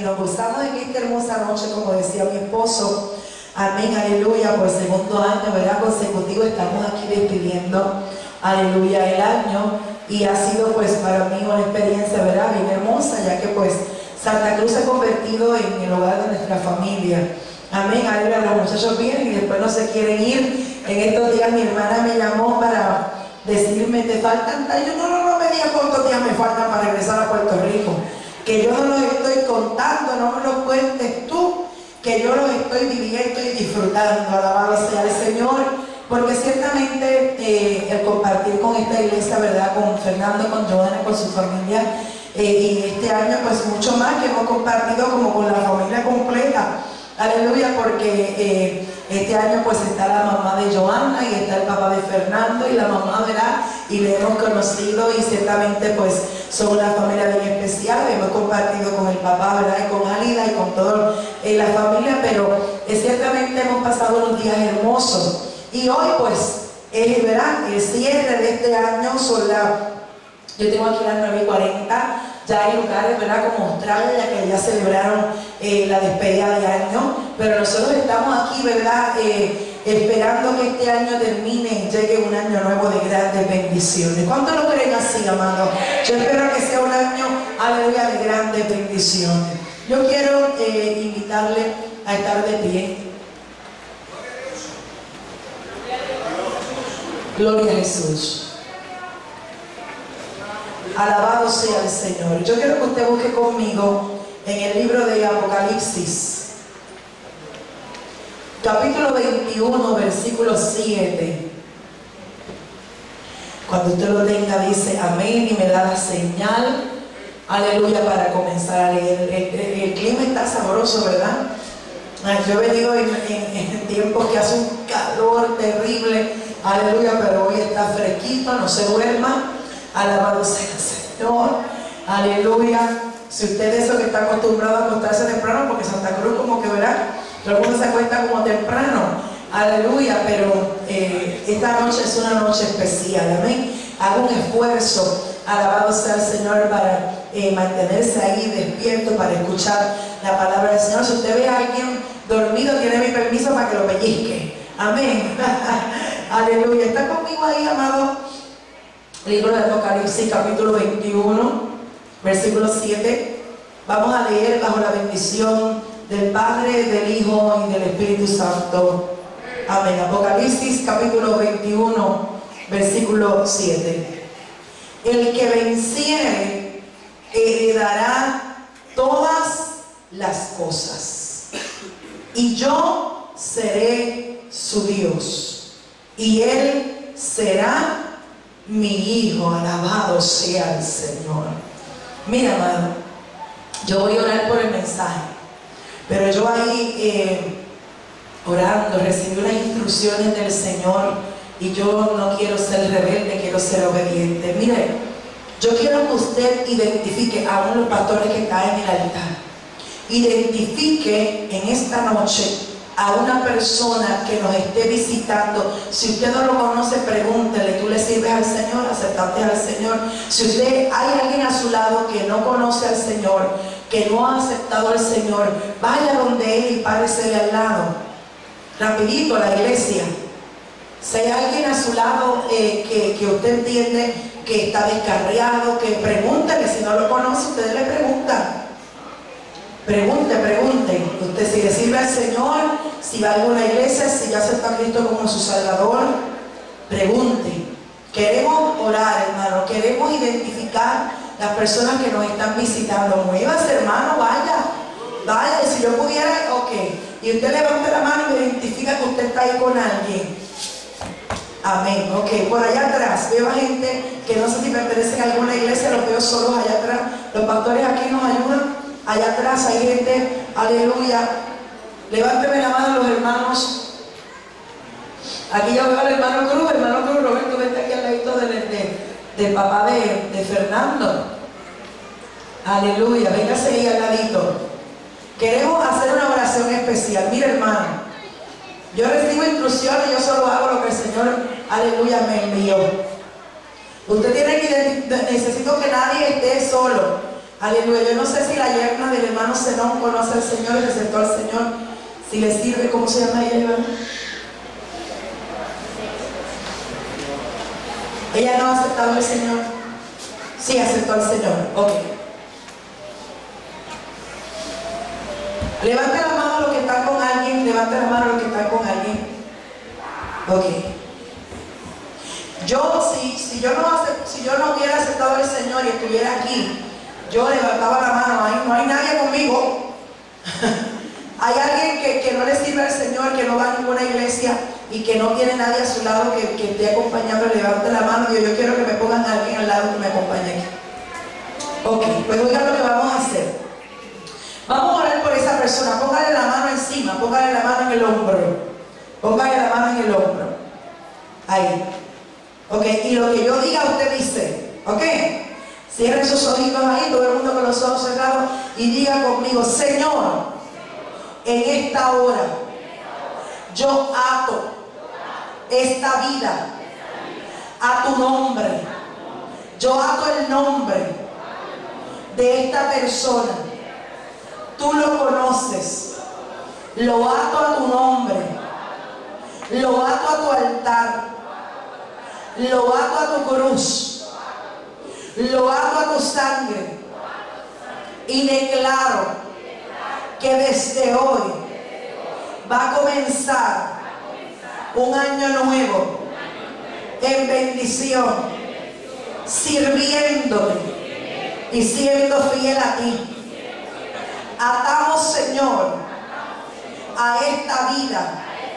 nos gozamos en esta hermosa noche, como decía mi esposo. Amén, aleluya, por segundo año, ¿verdad? Consecutivo estamos aquí despidiendo, aleluya, el año. Y ha sido pues para mí una experiencia, ¿verdad? Bien hermosa, ya que pues Santa Cruz se ha convertido en el hogar de nuestra familia. Amén, aleluya, los muchachos vienen y después no se quieren ir. En estos días mi hermana me llamó para decirme, te faltan, yo no me digas cuántos días me faltan para regresar a Puerto Rico, que yo no los estoy contando, no me los cuentes tú, que yo los estoy viviendo y disfrutando. Alabado sea el Señor, porque ciertamente el compartir con esta iglesia, ¿verdad? Con Fernando, con Joana, con su familia, y este año pues mucho más que hemos compartido como con la familia completa. Aleluya, porque este año pues está la mamá de Joana y está el papá de Fernando y la mamá, ¿verdad? Y le hemos conocido y ciertamente pues son una familia bien especial. Hemos compartido con el papá, ¿verdad? Y con Alida y con toda la familia, pero ciertamente hemos pasado unos días hermosos. Y hoy pues es, ¿verdad? El cierre de este año yo tengo aquí las 9:40. Ya hay lugares, ¿verdad? Como Australia, que ya celebraron la despedida de año, pero nosotros estamos aquí, ¿verdad? Esperando que este año termine y llegue un año nuevo de grandes bendiciones. ¿Cuántos lo creen así, amados? Yo espero que sea un año, aleluya, de grandes bendiciones. Yo quiero invitarle a estar de pie. Gloria a Jesús. Alabado sea el Señor. Yo quiero que usted busque conmigo en el libro de Apocalipsis, capítulo 21, versículo 7. Cuando usted lo tenga, dice amén y me da la señal, aleluya, para comenzar a leer. El clima está sabroso, ¿verdad? Yo he venido en tiempos que hace un calor terrible, aleluya, pero hoy está fresquito, no se duerma. Alabado sea el Señor, aleluya. Si usted es eso que está acostumbrado a acostarse temprano, porque Santa Cruz como que verá, todo el mundo se acuesta como temprano, aleluya, pero esta noche es una noche especial, amén. Haga un esfuerzo, alabado sea el Señor, para mantenerse ahí despierto, para escuchar la palabra del Señor. Si usted ve a alguien dormido, tiene mi permiso para que lo pellizque, amén. Aleluya. ¿Está conmigo ahí, amado? Libro de Apocalipsis, capítulo 21, versículo 7. Vamos a leer bajo la bendición del Padre, del Hijo y del Espíritu Santo. Amén. Apocalipsis, capítulo 21, versículo 7. El que venciere heredará todas las cosas, y yo seré su Dios, y él será mi hijo. Alabado sea el Señor. Mira, amado, yo voy a orar por el mensaje, pero yo ahí orando recibí unas instrucciones del Señor y yo no quiero ser rebelde, quiero ser obediente. Mire, yo quiero que usted identifique, aún los pastores que están en el altar, identifique en esta noche a una persona que nos esté visitando. Si usted no lo conoce, pregúntele. Tú le sirves al Señor, aceptaste al Señor. Si usted hay alguien a su lado que no conoce al Señor, que no ha aceptado al Señor, vaya donde él y páresele al lado, rapidito a la iglesia. Si hay alguien a su lado que usted entiende que está descarriado, que pregúntele. Si no lo conoce, ustedes le preguntan. Pregunte. Usted si le sirve al Señor, si va a alguna iglesia, si ya acepta a Cristo como su Salvador, pregunte. Queremos orar, hermano, queremos identificar las personas que nos están visitando. Muévase, hermano, vaya, y si yo pudiera, ok. Y usted levante la mano y identifica que usted está ahí con alguien. Amén, ok. Por allá atrás veo a gente que no sé si pertenecen a alguna iglesia, los veo solos allá atrás. Los pastores aquí nos ayudan. Allá atrás hay gente, aleluya. Levánteme la mano los hermanos. Aquí ya veo al hermano Cruz, Roberto, vente aquí al ladito del papá de Fernando. Aleluya, véngase ahí al ladito. Queremos hacer una oración especial. Mira, hermano, yo recibo instrucciones, yo solo hago lo que el Señor, aleluya, me envió. Usted tiene que necesito que nadie esté solo. Aleluya. Yo no sé si la yerna del hermano Zenón conoce al Señor y aceptó al Señor. Si le sirve, ¿cómo se llama ella, hermano? Ella no ha aceptado al Señor. Sí, aceptó al Señor. Ok. Levante la mano a los que están con alguien. Levante la mano a los que están con alguien. Ok. Si yo no hubiera aceptado al Señor y estuviera aquí, yo levantaba la mano. No hay nadie conmigo. Hay alguien que no le sirve al Señor, que no va a ninguna iglesia y que no tiene nadie a su lado que esté acompañando. Levante la mano. Dios, yo quiero que me pongan a alguien al lado que me acompañe aquí. Ok, pues oigan lo que vamos a hacer. Vamos a orar por esa persona. Póngale la mano encima, póngale la mano en el hombro. Póngale la mano en el hombro. Ahí. Ok, y lo que yo diga usted dice. Ok. Cierren sus ojitos ahí, todo el mundo con los ojos cerrados, y diga conmigo: Señor, en esta hora yo ato esta vida a tu nombre. Yo ato el nombre de esta persona. Tú lo conoces. Lo ato a tu nombre. Lo ato a tu altar. Lo ato a tu cruz. Lo ato a tu sangre. Y declaro que desde hoy va a comenzar un año nuevo en bendición, sirviéndote y siendo fiel a ti. Atamos, Señor, a esta vida,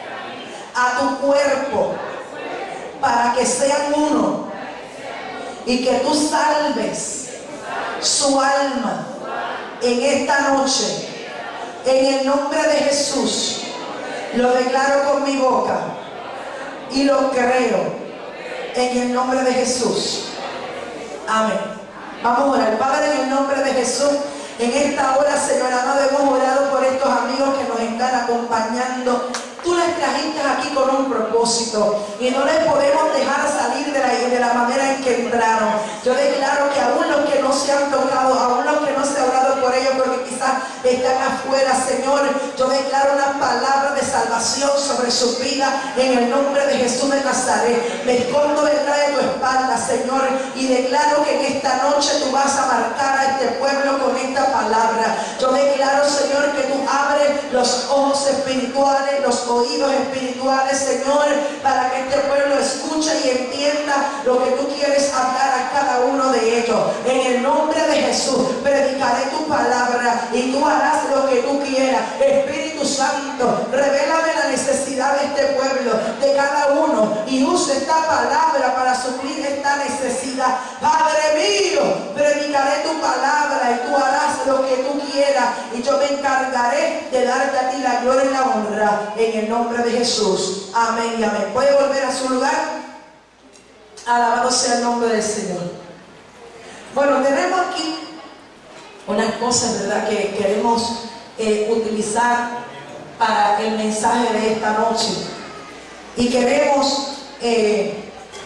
a tu cuerpo, para que sean uno y que tú salves su alma en esta noche. En el nombre de Jesús lo declaro con mi boca y lo creo en el nombre de Jesús. Amén. Vamos a orar. Padre, en el nombre de Jesús, en esta hora, Señor amado, hemos orado por estos amigos que nos están acompañando. Tú les trajiste aquí con un propósito y no les podemos dejar salir de la manera en que entraron. Yo declaro que aún los que no se han tocado, aún los que no se ha orado por ellos porque quizás están afuera, Señor, yo declaro una palabra de salvación sobre su vida en el nombre de Jesús de Nazaret. Me escondo detrás de tu espalda, Señor, y declaro que en esta noche tú vas a marcar a este pueblo con esta palabra. Yo declaro, Señor, que tú abres los ojos espirituales, los oídos espirituales, Señor, para que este pueblo escuche y entienda lo que tú quieres hablar a cada uno de ellos. En el nombre de Jesús predicaré tu palabra y tú harás lo que tú quieras. Espíritu Santo, revélame la necesidad de este pueblo, de cada uno, y usa esta palabra para suplir esta necesidad. Padre mío, predicaré tu palabra y tú harás lo que tú quieras, y yo me encargaré de darte a ti la gloria y la honra en el nombre de Jesús. Amén y amén. ¿Puede volver a su lugar? Alabado sea el nombre del Señor. Bueno, tenemos aquí unas cosas, ¿verdad?, que queremos utilizar para el mensaje de esta noche, y queremos que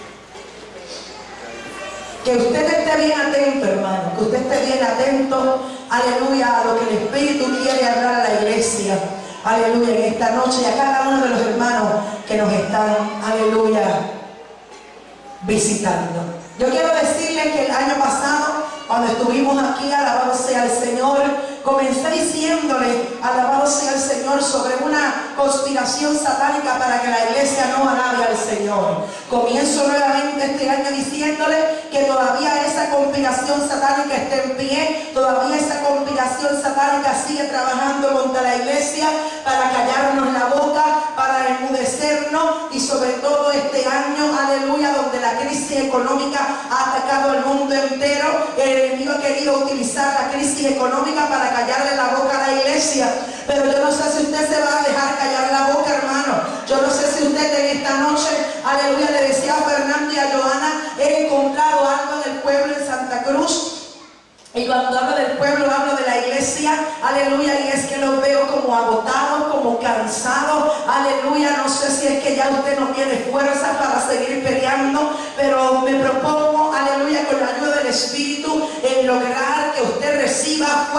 usted esté bien atento, hermano, que usted esté bien atento, aleluya, a lo que el Espíritu quiere hablar a la iglesia, aleluya, en esta noche, y a cada uno de los hermanos que nos están, aleluya, visitando. Yo quiero decirles que el año pasado, cuando estuvimos aquí, alabado sea el Señor, comencé diciéndole, alabado sea el Señor, sobre una conspiración satánica para que la iglesia no alabe al Señor. Comienzo nuevamente este año diciéndole que todavía esa conspiración satánica está en pie, todavía esa conspiración satánica sigue trabajando contra la iglesia para callarnos la boca, para enmudecernos, y sobre todo este año, aleluya, donde la crisis económica ha atacado al mundo entero, el enemigo ha querido utilizar la crisis económica para callarle la boca a la iglesia. Pero yo no sé si usted se va a dejar callar la boca, hermano. Yo no sé si usted en esta noche, aleluya, le decía a Fernando y a Johanna, he encontrado algo del pueblo en Santa Cruz. Y cuando hablo del pueblo, hablo de la iglesia, aleluya, y es que los veo como agotados, como cansados, aleluya. No sé si es que ya usted no tiene fuerza para seguir peleando, pero me propongo, aleluya, con la ayuda del Espíritu, en lograr que usted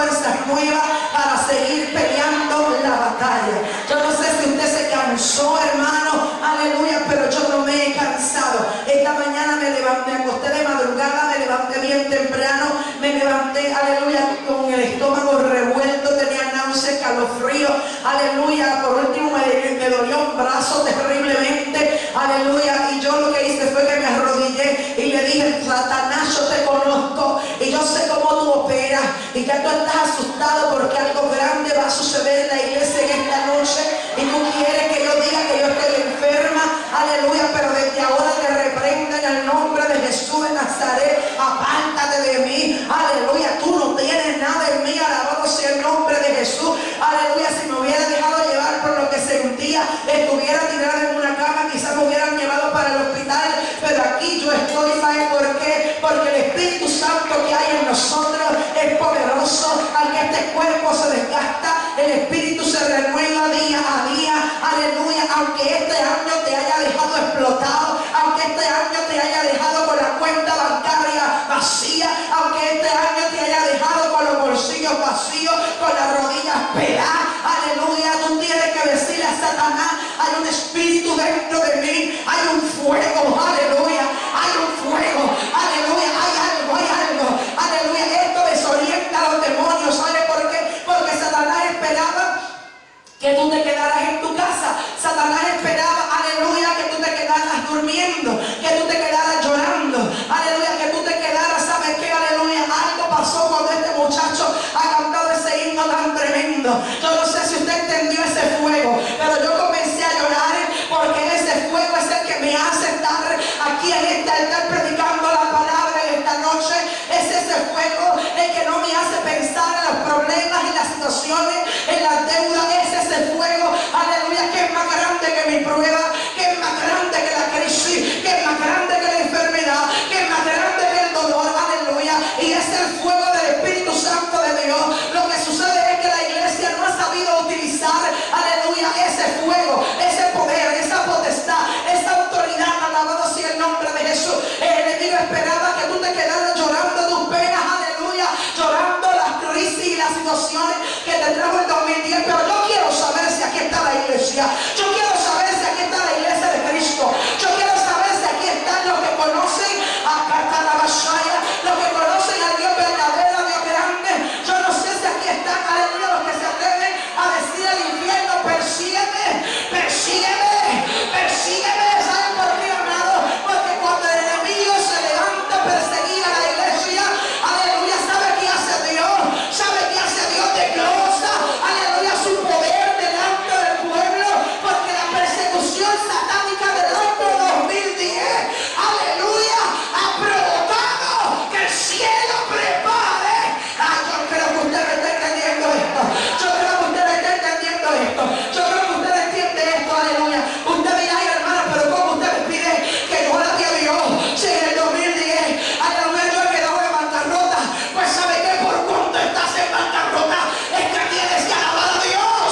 fuerzas nuevas para seguir peleando la batalla. Yo no sé si usted se cansó, hermano, aleluya, pero yo no me he cansado. Esta mañana me acosté de madrugada, me levanté bien temprano, me levanté, aleluya, con el estómago revuelto, tenía náuseas, calofrío, aleluya. Por último me dolió un brazo terriblemente, aleluya, y yo lo que hice fue que me arrodillé y le dije: Satanás, yo te conozco y yo sé cómo tú operas, y que tú estás asustado porque algo grande va a suceder en la iglesia en esta noche, y tú quieres que yo diga que yo estoy enferma, aleluya, pero desde ahora te reprendo en el nombre de Jesús de Nazaret. Apártate de mí, aleluya, tú no tienes nada en mí, alabado sea el nombre de Jesús, aleluya. Si me hubiera dejado llevar por lo que sentía, estuviera tirada en una cama, quizás me hubieran llevado para el hospital, pero aquí yo estoy. ¿Sabe por qué? Porque el Espíritu Santo que hay en nosotros es poderoso. Aunque este cuerpo se desgasta, el Espíritu se renueva día a día, aleluya. Aunque este año te haya dejado explotado, aunque este año te haya dejado con la cuenta bancaria vacía, aunque este año te haya dejado con los bolsillos vacíos, con las rodillas peladas, aleluya, tú tienes que decirle a Satanás: hay un espíritu dentro de mí, hay un fuego, aleluya, hay un fuego, aleluya, hay algo, aleluya. Esto desorienta a los demonios. ¿Sabe por qué? Porque Satanás esperaba que tú te quedaras en tu casa. Satanás esperaba, aleluya, que tú te quedaras durmiendo, que tú te quedaras llorando, aleluya, que tú te quedaras, ¿sabes qué? Aleluya, algo pasó cuando este muchacho ha cantado ese himno tan tremendo. Yo no sé si usted entendió ese fuego, pero yo comencé a llorar porque ese fuego es el que me hace estar aquí en este altar predicando la palabra en esta noche. Es ese fuego el que no me hace pensar en los problemas y las situaciones, en las deudas. Es ese fuego, aleluya, que es más grande que mi prueba, que es más grande que la crisis, que es más grande que la enfermedad, que es más grande que el dolor, aleluya. Y es el fuego del Espíritu Santo de Dios. Lo que sucede es que la iglesia no ha sabido utilizar, aleluya, ese fuego, ese poder, esa potestad, esa autoridad, alabado sea el nombre de Jesús. El enemigo esperaba que tú te quedaras llorando tus penas, aleluya, llorando las crisis y las situaciones que te trajo el 2010, pero yo quiero saber si aquí está la iglesia. Yo quiero saber si aquí está la iglesia de Cristo. Yo quiero saber si aquí están los que conocen a Catarabashaya, los que conocen al Dios verdadero, al Dios grande. Yo no sé si aquí están, aleluya, los que se atreven a decir al infierno: persígueme, persígueme, persígueme. ¿Saben por qué, amado? Porque cuando el enemigo se levanta a perseguir a la iglesia, aleluya, ¿sabe qué hace Dios? ¿Sabe qué hace Dios? Desglosa, aleluya, su poder delante del pueblo, porque la persecución satánica del año 2010, aleluya, ha provocado que el cielo prepare. Ay, yo creo que usted me está entendiendo esto. Yo creo que usted me está entendiendo esto. Yo creo que usted entiende esto, aleluya. Usted dirá: ay, hermana, pero ¿cómo usted me pide que yo ore a Dios si en el 2010, aleluya, yo he quedado en bancarrota? Pues ¿sabe qué? Por cuanto estás en bancarrota, es que tienes que alabar a Dios.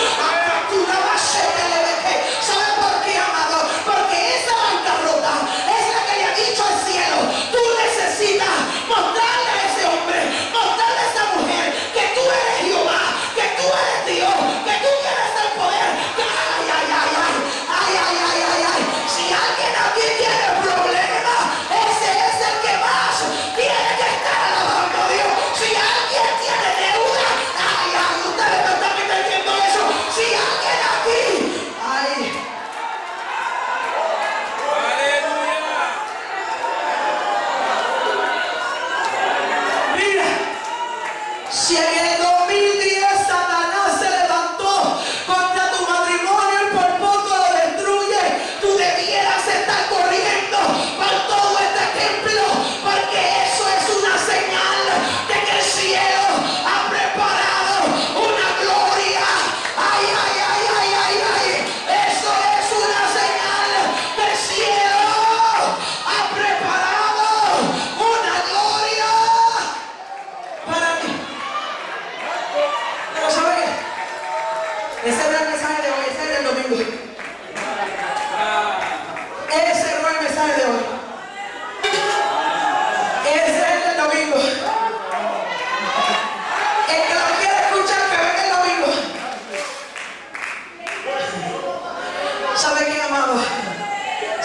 ¿Sabe por qué, amado? Porque esa bancarrota es la que le ha dicho al cielo: tú necesitas mostrarle a ese hombre, mostrarle a esa mujer que tú eres Jehová, que tú eres Dios, que tú tienes el poder. Ay, ay, ay, ay, ay, ay, ay, ay, ay. Si alguien aquí tiene problemas, ese es el que más tiene que estar alabando a Dios. Si alguien tiene deuda, ay, ay, ustedes no están entendiendo eso. Si alguien aquí, ay, mira, si en el 2010 Satanás se levantó contra tu matrimonio y por poco lo destruye, tú debieras estar corriendo por todo este templo, porque eso es una señal de que el cielo ha preparado una gloria. Ay, ay, ay, ay, ay, ay. Eso es una señal que el cielo ha preparado una gloria para mí. Pero ¿sabe qué? Ese no es el mensaje de hoy, ese es el domingo. Ese no es el mensaje de hoy. Ese es el domingo. El que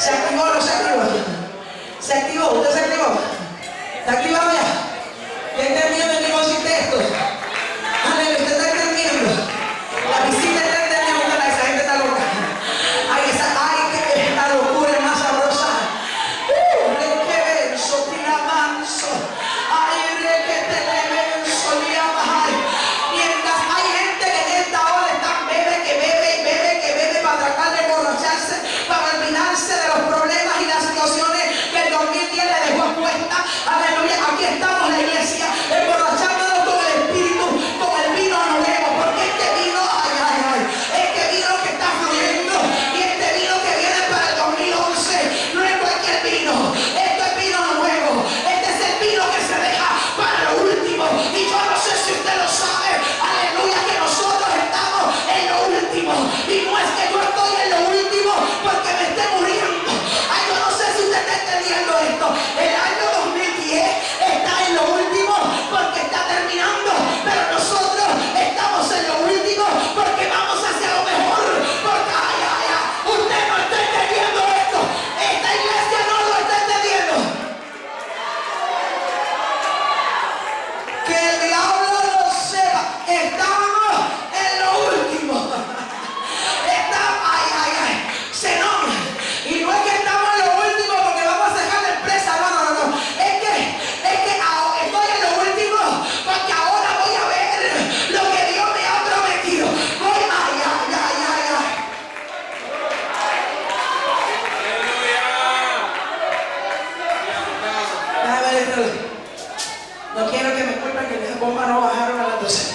¿Se activó o no se activó? ¿Se activó? ¿Usted se activó? ¿Está activado ya? ¿Ya entendiendo el negocio y texto? Aleluya, ¿usted está entendiendo? La visita está entendiendo, esa gente está loca. Ay, esta locura es más sabrosa. Requevenso, tiramanso. Ay, requetenevenso, liamahai. Mientras hay gente que en esta hora está bebe para tratar de emborracharse, para olvidarse de los problemas y las situaciones que el 2010 le dejó expuesta. Aleluya, aquí estamos la iglesia, emborrachándonos con el espíritu, con el vino nuevo, porque este vino, este vino que está fluyendo y este vino que viene para el 2011 no es cualquier vino, esto es vino nuevo, este es el vino que se deja para lo último. Y yo no sé si usted lo sabe, aleluya, que nosotros estamos en lo último, y no es que yo estoy en lo último porque me esté muriendo. Ay, yo no sé si usted está entendiendo esto. El año 2010 está en lo último porque está terminando, pero nosotros estamos en lo último porque vamos hacia lo mejor. Porque usted no está entendiendo esto, esta iglesia no lo está entendiendo. Que el diablo lo sepa, estamos en lo último. Se nombra. Y no es que estamos en lo último porque vamos a sacar la empresa, no. Es que estoy en lo último porque ahora voy a ver lo que Dios me ha prometido. No quiero que me culpen que las bombas no bajaron a las 12.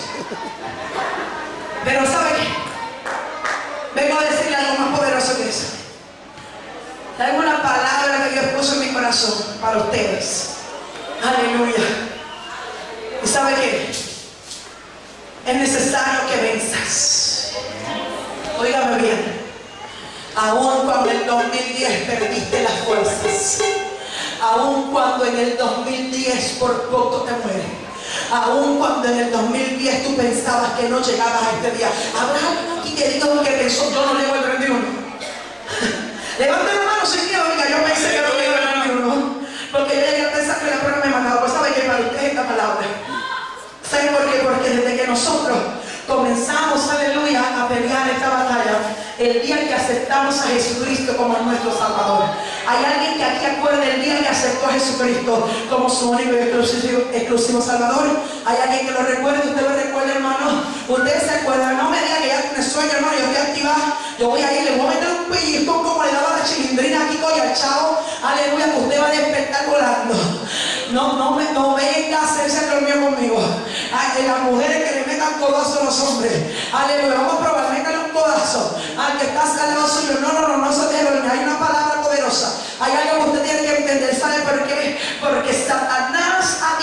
Pero ¿sabe qué? Vengo a decirle algo más poderoso que eso. Tengo una palabra que Dios puso en mi corazón para ustedes. Aleluya. ¿Y sabe qué? Es necesario que venzas. Óigame bien. Aún cuando en el 2010 perdiste las fuerzas, aún cuando en el 2010 por poco te mueres, aún cuando en el 2010 tú pensabas que no llegabas a este día. Habrá alguien aquí que diga que pensó, yo no llego al 31. Levanta la mano sin miedo, diga, yo pensé que no llego al 31. Porque yo llegué a pensar que la prueba me mandaba. Pues sabe que para usted esta palabra. ¿Sabe por qué? Porque desde que nosotros comenzamos, aleluya, a pelear esta batalla, el día que aceptamos a Jesucristo como nuestro Salvador. Hay alguien que aquí acuerde el día que aceptó a Jesucristo como su único y exclusivo Salvador. Hay alguien que lo recuerde. ¿Usted lo recuerda, hermano? Usted se acuerda. No me diga que ya tiene sueño, hermano. Yo estoy activada. Yo voy a ir, le voy a meter un pellizco como le daba la chilindrina aquí con el chavo. Aleluya, que usted va a despertar volando. No venga a hacerse dormir conmigo. Ay, las mujeres que le metan codazo a los hombres. Aleluya, vamos a probar, métale un codazo al que está al lado suyo. No se deje dormir. Hay una palabra poderosa. Hay algo que usted tiene que entender. ¿Sabe por qué? Porque Satanás ha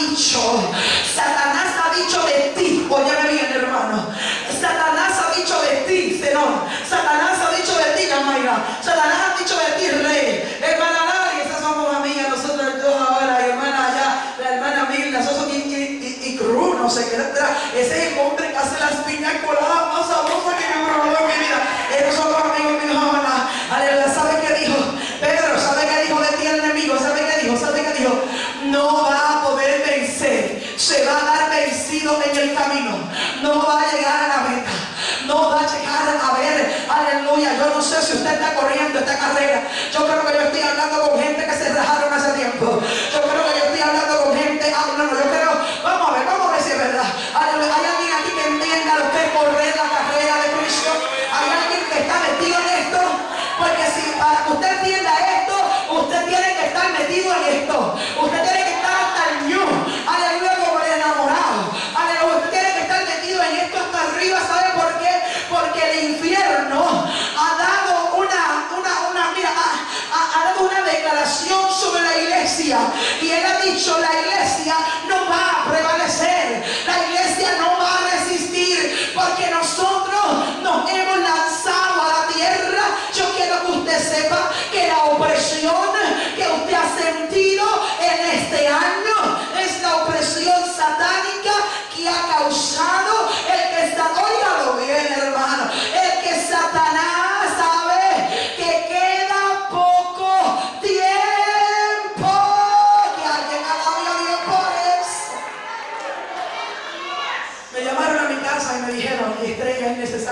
dicho de ti. Óyeme bien, hermano. Satanás ha dicho de ti, Senón. Satanás ha dicho de ti, Yamaira. Satanás ha dicho de ti, Rey. Hermana Lari, esas somos amigas, nosotros dos ahora. Y hermana allá, la hermana Mirna, nosotros y Cruz, no sé qué. Ese es el hombre que hace las piñas coladas más sabrosas que yo he probado en mi vida. Esos son los amigos míos ahora. Aleluya, ¿sabe qué dijo? Pedro, ¿sabe qué dijo de ti el enemigo? ¿Sabe qué dijo? No va a poder vencer. Se va a dar vencido en el camino. No va a llegar a la meta. No va a llegar a ver. Aleluya. Yo no sé si usted está corriendo esta carrera. Yo creo que yo estoy hablando con gente que se rajaron hace tiempo. Yo creo que yo estoy hablando con gente. Yo creo. Vamos a ver si es verdad. Aleluya. Hay alguien aquí que entienda lo que es correr la carrera de Cristo. Hay alguien que está metido en esto. Porque si para que usted entienda esto, usted tiene que estar metido en esto. Usted tiene que estar hasta el ñu. Aleluya, como el enamorado. Aleluya, usted tiene que estar metido en esto hasta arriba. ¿Sabe por qué? Porque el infierno ha dado una declaración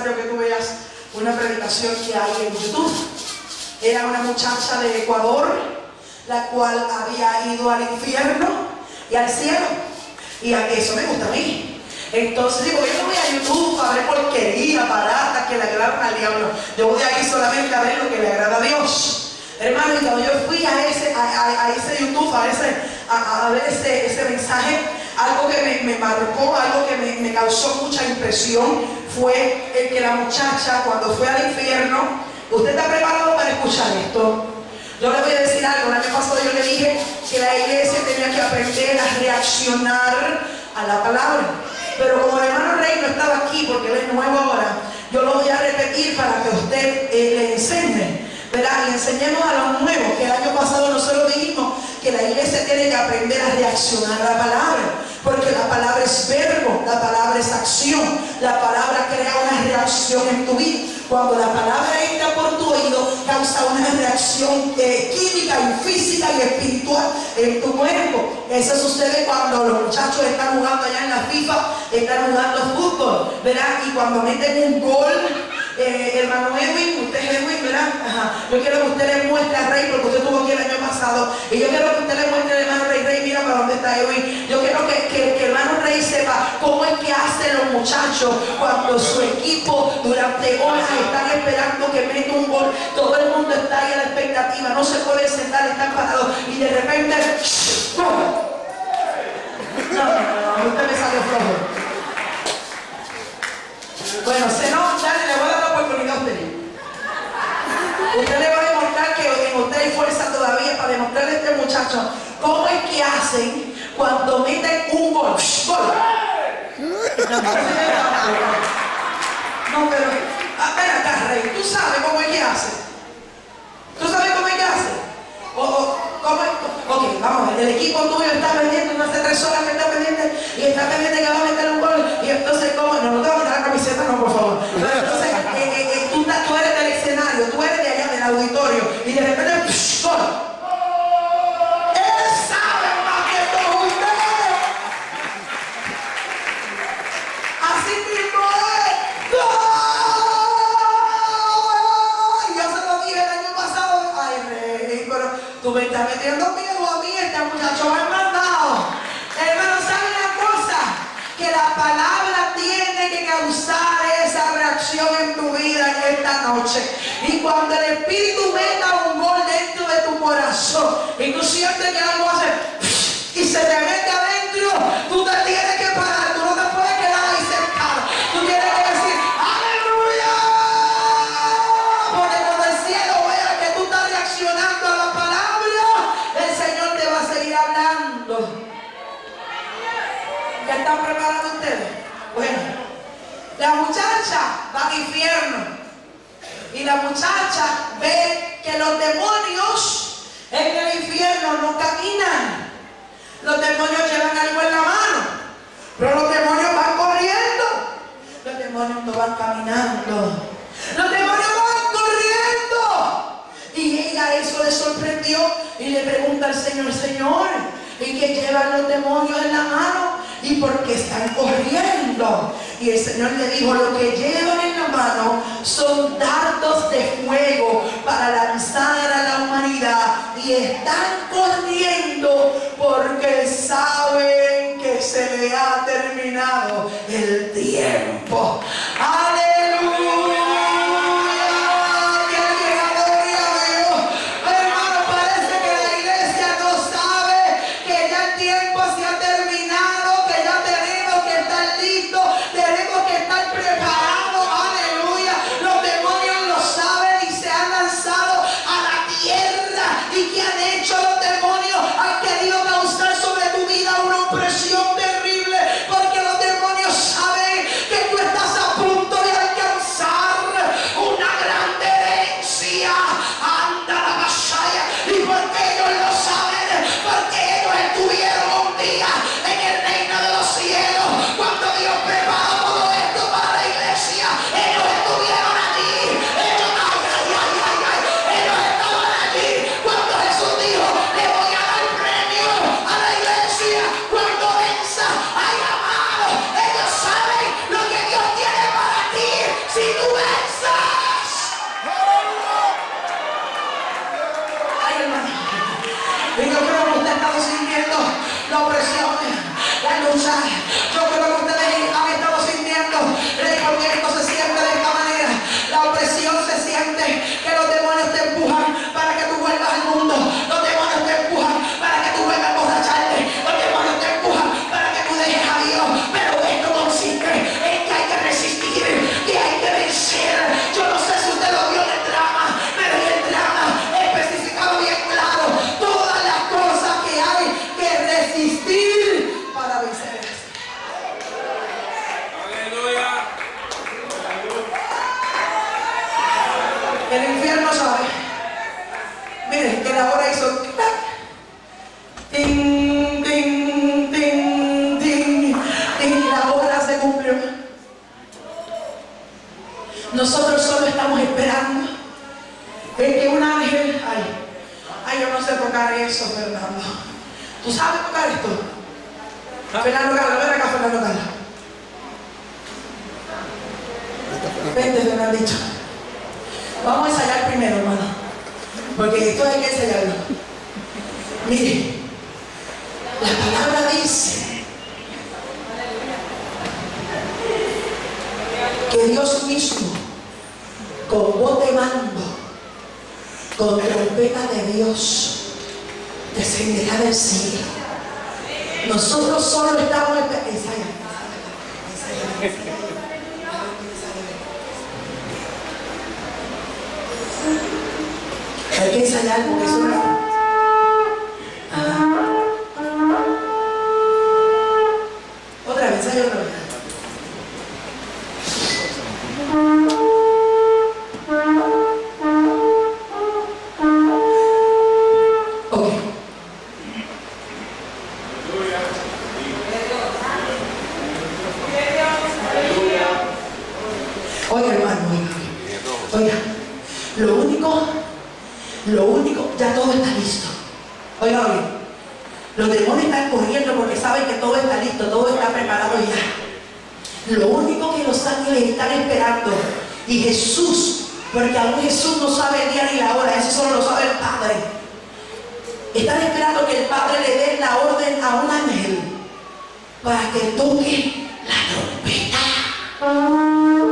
necesario que tú veas una predicación que hay en YouTube. Era una muchacha de Ecuador, la cual había ido al infierno y al cielo. Y a eso me gusta a mí. Entonces digo, yo no voy a YouTube a ver porquería, baratas que le agradan al diablo. Yo voy ahí solamente a ver lo que le agrada a Dios. Hermano, y cuando yo fui a ese YouTube, a ver ese mensaje, algo que me marcó, algo que me causó mucha impresión, fue el que la muchacha, cuando fue al infierno, ¿usted está preparado para escuchar esto? Yo le voy a decir algo. El año pasado yo le dije que la iglesia tenía que aprender a reaccionar a la palabra. Pero como el hermano Rey no estaba aquí, porque él es nuevo ahora, yo lo voy a repetir para que usted le enseñe, ¿verdad? Y enseñemos a los nuevos, que el año pasado nosotros dijimos que la iglesia tiene que aprender a reaccionar a la palabra, porque la palabra es verbo, la palabra es acción, la palabra crea una reacción en tu vida. Cuando la palabra entra por tu oído, causa una reacción química y física y espiritual en tu cuerpo. Eso sucede cuando los muchachos están jugando allá en la FIFA, están jugando fútbol, ¿verdad? Y cuando meten un gol, hermano Edwin, usted es Edwin, ¿verdad? Ajá. Yo quiero que usted le muestre a Rey, porque usted estuvo aquí el año pasado, y yo quiero que usted le muestre al hermano Rey, mira para dónde está Edwin. Yo quiero que el hermano Rey sepa cómo es que hacen los muchachos cuando su equipo durante horas están esperando que meta un gol. Todo el mundo está ahí a la expectativa, no se puede sentar, están parados, y de repente ¡pum! No, usted me salió flojo. Bueno, se nos dale, le voy a dar la oportunidad a usted. Usted le va a demostrar que en usted hay fuerza todavía para demostrarle a este muchacho cómo es que hacen cuando meten un gol. ¡Gol! No, pero ven acá, Rey, ¿tú sabes cómo es que hace? ¿Tú sabes cómo es que hace? ¿Cómo es? Ok, vamos a ver, el equipo tuyo está pendiente, no hace 3 horas que está pendiente y está pendiente que va a meter un gol, y entonces, ¿cómo? No te va a meter la camiseta, no, por favor. Pero entonces, tú eres del escenario, tú eres de allá del auditorio, y de repente, ¡gol! Él sabe más que todos ustedes. Así mismo es. ¡Gol! Yo se lo dije el año pasado. Ay, Rey, pero tú me estás metiendo miedo a mí, este muchacho me ha mandado. Hermano, ¿sabe una cosa? Que la palabra tiene que causar esa reacción en tu vida en esta noche. Y cuando el Espíritu meta un gol dentro de tu corazón y tú sientes que algo hace y se te mete adentro, tú te tienes que parar, tú no te puedes quedar ahí sentado. Tú tienes que decir ¡aleluya! Porque cuando el cielo vea que tú estás reaccionando a la palabra, el Señor te va a seguir hablando. ¿Ya están preparados ustedes? Bueno, la muchacha va al infierno y la muchacha ve que los demonios en el infierno no caminan. Los demonios llevan algo en la mano, pero los demonios van corriendo. Los demonios no van caminando. Los demonios van corriendo. Y ella eso le sorprendió y le pregunta al Señor, Señor, ¿y qué llevan los demonios en la mano? ¿Y por qué están corriendo? Y el Señor le dijo, lo que llevan en la mano son dardos de fuego para lanzar a la humanidad. Y están corriendo porque saben que se le ha terminado el tiempo. ¡Aleluya! Nosotros solo estamos esperando en que un ángel, yo no sé tocar eso, Fernando. ¿Tú sabes tocar esto? Fernando Carlos, ven acá, Fernando Carlos. Vente, Fernandito. Vamos a ensayar primero, hermano, porque esto hay que ensayarlo. Mire, la palabra dice que Dios mismo, con voz de mando, con trompeta de Dios, descenderá del cielo. Nosotros solo estamos ensayando. Hay que ensayar porque eso no. Otra vez, ensayo otra vez. Ok. Oiga, hermano, oiga. Lo único, ya todo está listo. Oiga bien, los demonios están corriendo porque saben que todo está listo, todo está preparado ya. Lo único que los ángeles están esperando, y Jesús, porque aún Jesús no sabe el día ni la hora, eso solo lo sabe el Padre. Están esperando que el Padre le dé la orden a un ángel para que toque la trompeta.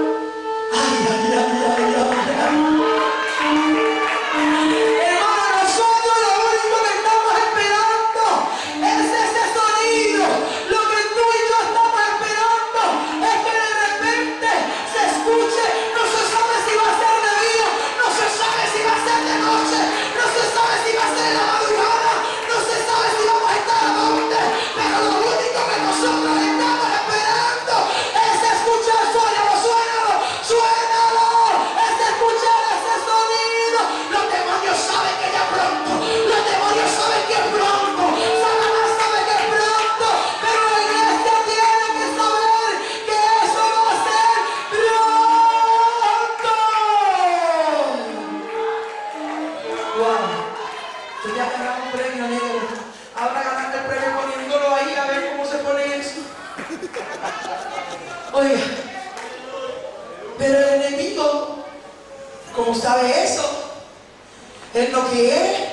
Oiga, pero el enemigo, como sabe eso, él no quiere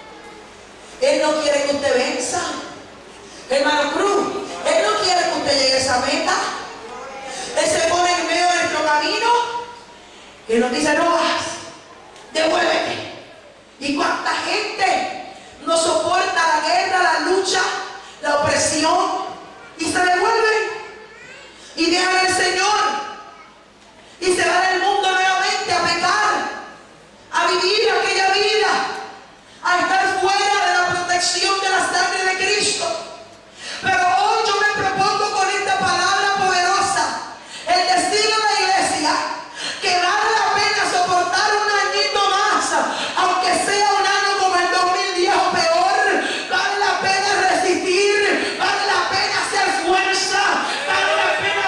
que usted venza, hermano Cruz, él no quiere que usted llegue a esa meta. Él se pone en medio de nuestro camino y nos dice: no vas, devuélvete. Y cuánta gente no soporta la guerra, la lucha, la opresión, y se devuelven y dejan al Señor y se van al mundo nuevamente a pecar, a vivir aquella vida, a estar fuera de la protección de la sangre de Cristo. Pero hoy yo me propongo con esta palabra poderosa el decirle a la iglesia que vale la pena soportar un añito más, aunque sea un año como el 2010 o peor. Vale la pena resistir, vale la pena hacer fuerza, vale la pena.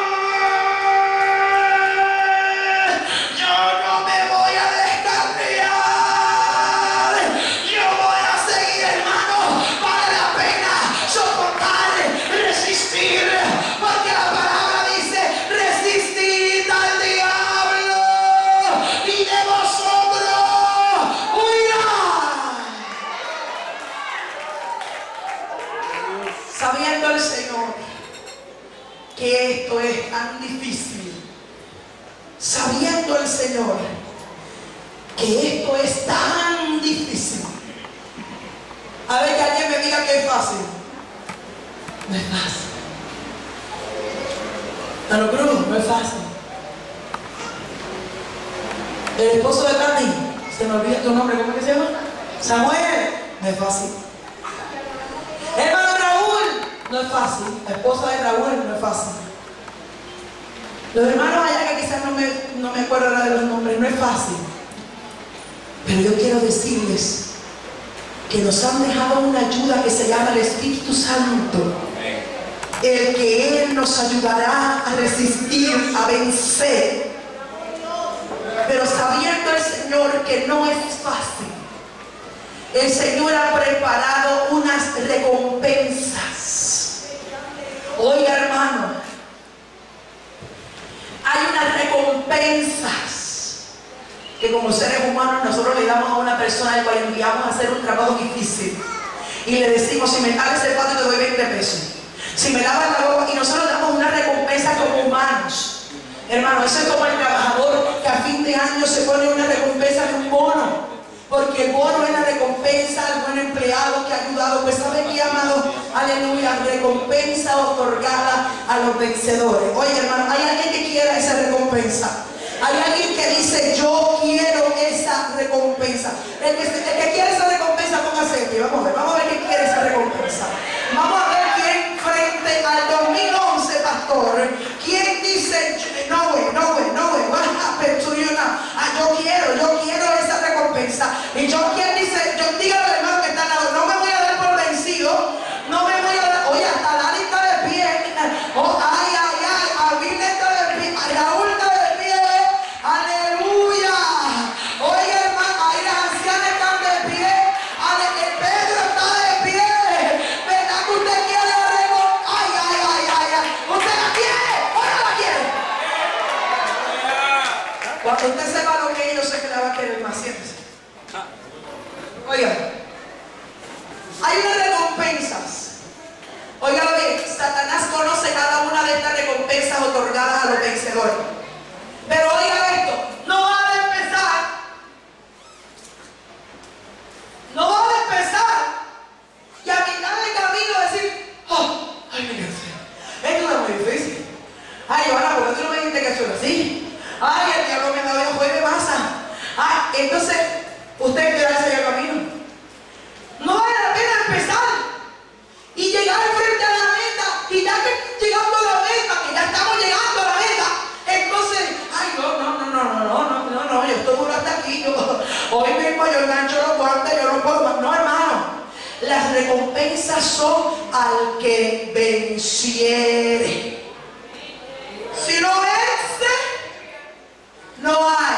Yo no me voy a descarriar, yo voy a seguir, hermano. Vale la pena soportar, resistir, porque la palabra dice: resistid al diablo y de vosotros huirá. Sabiendo el Señor que esto es tan difícil, sabiendo el Señor que esto es tan difícil, a ver que alguien me diga que es fácil. No es fácil. Pero Cruz, no es fácil. El esposo de Tati, se me olvida tu nombre, ¿cómo es que se llama? Samuel, no es fácil. Hermano Raúl, no es fácil. La esposa de Raúl, no es fácil. Los hermanos allá que quizás no me acuerdo ahora de los nombres, no es fácil. Pero yo quiero decirles que nos han dejado una ayuda que se llama el Espíritu Santo, el que Él nos ayudará a resistir, a vencer. pero sabiendo el Señor que no es fácil, el Señor ha preparado unas recompensas. Oiga, hermano, hay unas recompensas que como seres humanos nosotros le damos a una persona al cual enviamos a hacer un trabajo difícil y le decimos: si me lavas el plato te doy 20 pesos, si me lavas la boca, y nosotros damos una recompensa como humanos. Hermano, eso es como el trabajador que a fin de año se pone una recompensa de un bono, porque el bono es la recompensa al buen empleado que ha ayudado. Pues ¿sabe qué, amado? Aleluya, recompensa otorgada a los vencedores. Oye, hermano, ¿hay alguien que quiera esa recompensa? Hay alguien que dice: yo quiero esa recompensa. El que quiere esa recompensa, póngase de pie. Vamos a ver quién quiere esa recompensa. Vamos a ver quién frente al 2011, pastor, quién dice: no way, what happened to you now? Yo quiero esa recompensa. Y quién dice: dígale al hermano que está al lado, no me voy a dar por vencido, no me voy a dar. Oye, hasta Lali está de pie. Oh, ay, Abril está de pie, Raúl está de pie. Aleluya. Oye, hermano, ahí las ancianas están de pie. Pedro está de pie. ¿Verdad que usted quiere la recompensa? Ay. ¿Usted la quiere o no la quiere? Cuando usted sepa lo que es, yo sé que la va a querer más. Siéntese. Oiga, hay unas recompensas. Óigalo bien, Satanás conoce cada una de estas recompensas otorgadas a los vencedores. Pero oiga esto, no va a empezar y a mitad de camino decir: ay, me cansé, esto es muy difícil. Ay, Johanna, ¿por qué tú no me dijiste que eso era así? Ay, el diablo me da ojo y me pasa. Ay, entonces usted quedarse en el camino. No vale la pena empezar y llegar frente a la meta, y ya que llegando a la meta, que ya estamos llegando a la meta, entonces, ay, no, yo estoy duro hasta aquí, hoy mismo yo engancho los guantes, yo no puedo más. No, hermano, las recompensas son al que venciere. Si no vence, no hay,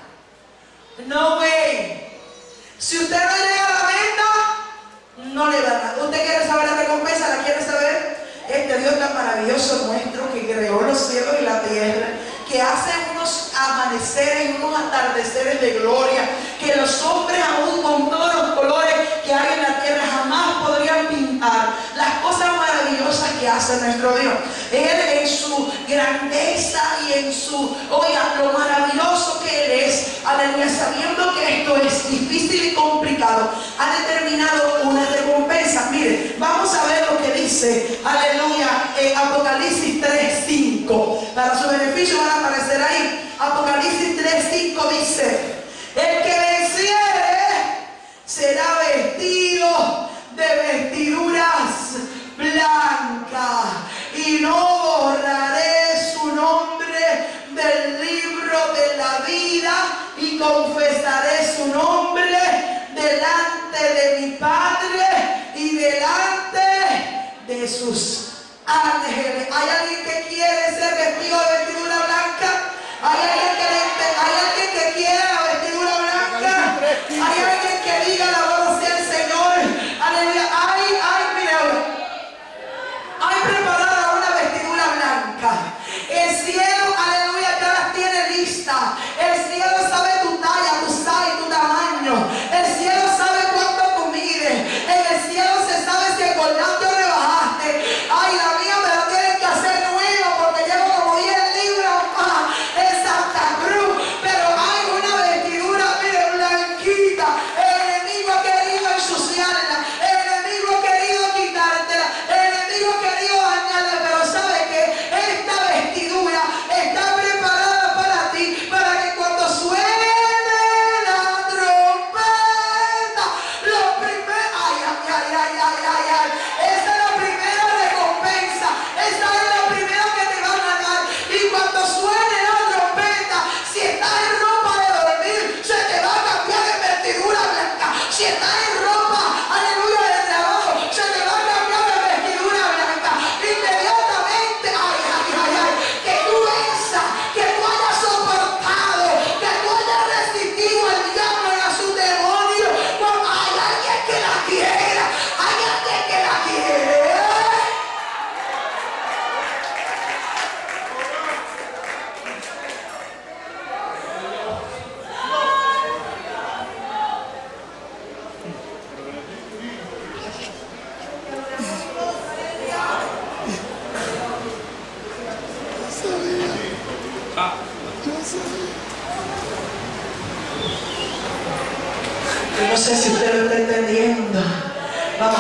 no way. Si usted no llega a la meta, no le da nada. ¿Usted quiere saber la recompensa? ¿La quiere saber? Este Dios tan maravilloso nuestro, que creó los cielos y la tierra, que hace unos amaneceres y unos atardeceres de gloria, que los hombres, aún con todos los colores que hay en la tierra, jamás podrían pintar las cosas maravillosas que hace nuestro Dios. Él, en su grandeza y en su, oiga, lo maravilloso que Él es, aleluya, sabiendo que esto es difícil y complicado, ha determinado una recompensa. Mire, vamos a ver lo que dice, aleluya, en Apocalipsis 3:5. Para su beneficio van a aparecer ahí. Apocalipsis 3:5 dice: el que venciere será vestido de vestiduras blancas, y no borraré su nombre del libro de la vida, y confesaré su nombre delante de mi Padre y delante de sus ángeles. ¿Hay alguien que quiere ser vestido de vestidura blanca? ¿Hay alguien que quiere la vestidura blanca? ¿Hay alguien que diga: la voz sea el Señor? Aleluya. Hay preparada una vestidura blanca. El cielo, aleluya, ya las tiene lista. El cielo sabe tu talla, tu size, tu tamaño. El cielo sabe cuánto tú mides. En el cielo se sabe si engordaste o rebajaste. Ay, la mía me la tienen que hacer nueva porque llevo como 10 libras más. Exacta. Yo no sé si usted lo está entendiendo. Vamos,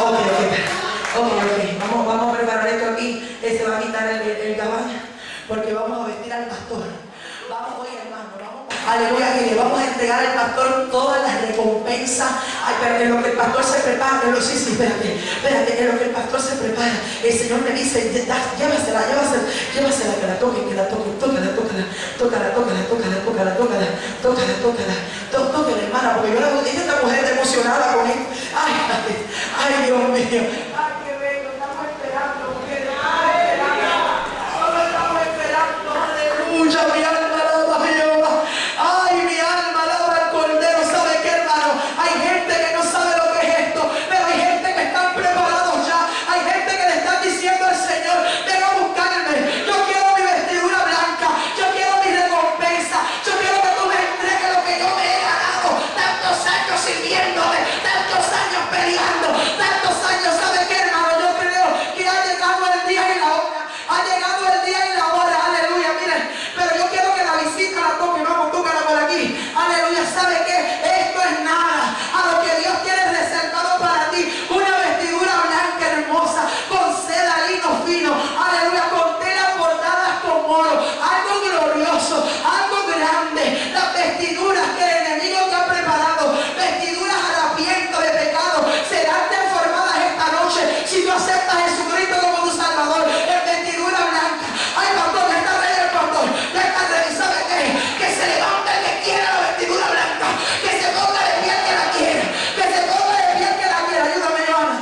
vamos a preparar esto aquí. Se va a quitar el gabán, porque vamos a vestir al pastor. Vamos hoy, hermano, aleluya, que le vamos a entregar al pastor todas las recompensas. Ay, pero en lo que el pastor se prepara, en lo que el pastor se prepara, el Señor me dice, llévasela, que la toque, tócala, hermana, porque yo la digo, esta mujer está emocionada con esto. Ay, Dios mío, ay, qué bello, estamos esperando, mujeres, solo estamos esperando, aleluya, mi alma. Ay, mi alma alaba al Cordero. ¿Sabe qué, hermano? Hay gente que no sabe lo que es esto, pero hay gente que están preparados ya. Hay gente que le están diciendo al Señor, ven a buscarme. Yo quiero mi vestidura blanca, yo quiero mi recompensa, yo quiero que tú me entregues lo que yo me he ganado. Tantos años sirviéndome, tantos años peleando, tantos años. ¿Sabe qué, hermano? Yo creo que ha llegado el día y la hora. Ha llegado el día y la hora, aleluya. Miren, pero yo quiero que la visita la toque. Vamos, tócala por aquí, aleluya. ¿Sabe qué? Esto es nada a lo que Dios tiene reservado para ti. Una vestidura blanca hermosa, con seda, lino fino, aleluya, con telas bordadas con oro, algo glorioso, algo grande. Las vestiduras que el enemigo te ha preparado, vestiduras harapientas de pecado, serán transformadas esta noche si tú aceptas a Jesucristo como tu Salvador, en vestidura blanca. Ay, pastor, ya está ready el pastor, ya está ready. ¿Sabe qué? Que se levante el que quiera la vestidura blanca, que se ponga de pie el que la quiera, que se ponga de pie el que la quiera. Ayúdame, Joana.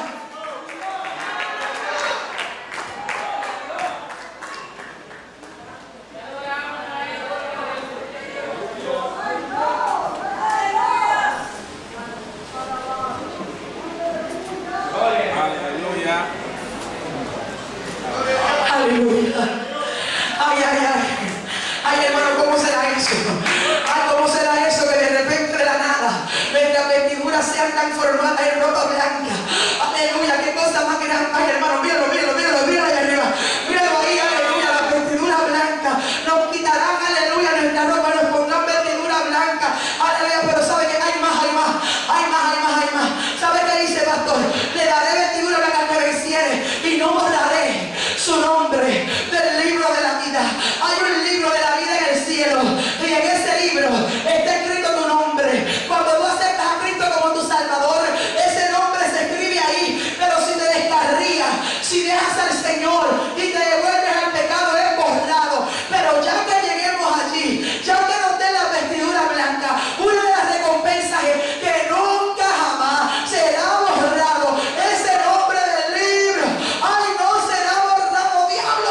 Aleluya. Ay, hermano, ¿cómo será eso? Ay, ¿cómo será eso que de repente de la nada nuestras vestiduras sean transformadas en ropa blanca? Aleluya, qué cosa más grande. Ay, hermano, míralo ahí arriba. Míralo ahí, aleluya, la vestidura blanca. Nos quitarán, aleluya, nuestra ropa, nos pondrán vestidura blanca. Aleluya, pero ¿sabe que hay más? ¿Sabe qué dice, pastor? Le daré vestidura blanca al que venciere y no borraré su nombre del libro de la vida. Hay un libro de la vida en el cielo y en ese libro está escrito tu nombre. Cuando tú aceptas a Cristo como tu Salvador, ese nombre se escribe ahí. Pero si te descarrías, si dejas al Señor y te devuelves al pecado, es borrado. Pero ya que lleguemos allí, ya que nos den la vestidura blanca, una de las recompensas es que nunca jamás será borrado ese nombre del libro. Ay, no será borrado.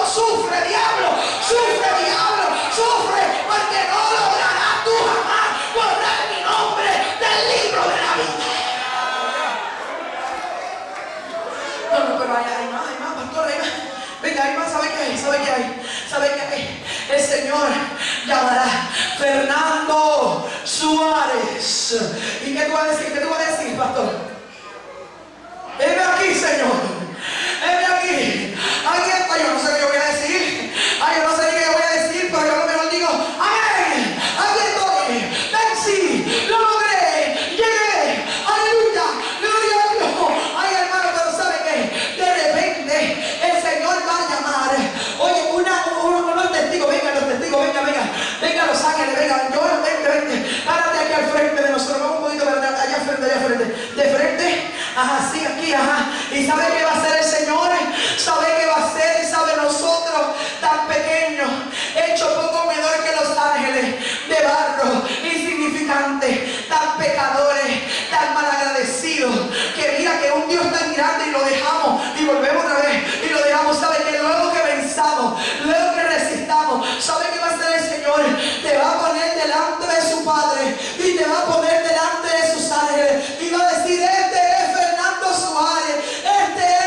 Diablo, sufre, porque no lograrás tú jamás borrar mi nombre del libro de la vida. No, pero hay más, pastor, hay más. Venga, hay más. ¿Sabe qué hay? El Señor llamará Fernando Suárez. ¿Y qué tú vas a decir, pastor? Heme aquí, Señor. Heme aquí. Aquí está. Yo no sé qué yo voy a decir. Yo no sé qué yo voy a decir, pero yo a lo mejor digo, amén. Aquí estoy. Vencí. Lo logré. Llegué. Aleluya. Gloria a Dios. Ay, hermano, pero ¿sabe qué? De repente el Señor va a llamar. Oye, unos testigos. Venga, los ángeles. Venga, vente. Párate aquí al frente de nosotros. Vamos un poquito para allá frente. De frente. Ajá, sí, aquí, ajá. ¿Y sabe qué va a hacer el Señor? ¿Sabe qué va a hacer? ¿Sabe nosotros tan pequeños, hechos poco menor que los ángeles, de barro, insignificantes, tan pecadores, tan malagradecidos, que mira que un Dios tan grande y lo dejamos y volvemos otra vez y lo dejamos? ¿Sabe que luego que venzamos, luego que resistamos, sabe qué va a hacer el Señor? Te va a poner delante de su Padre y te va a poner delante de sus ángeles y va a decir, este es Fernando Suárez, este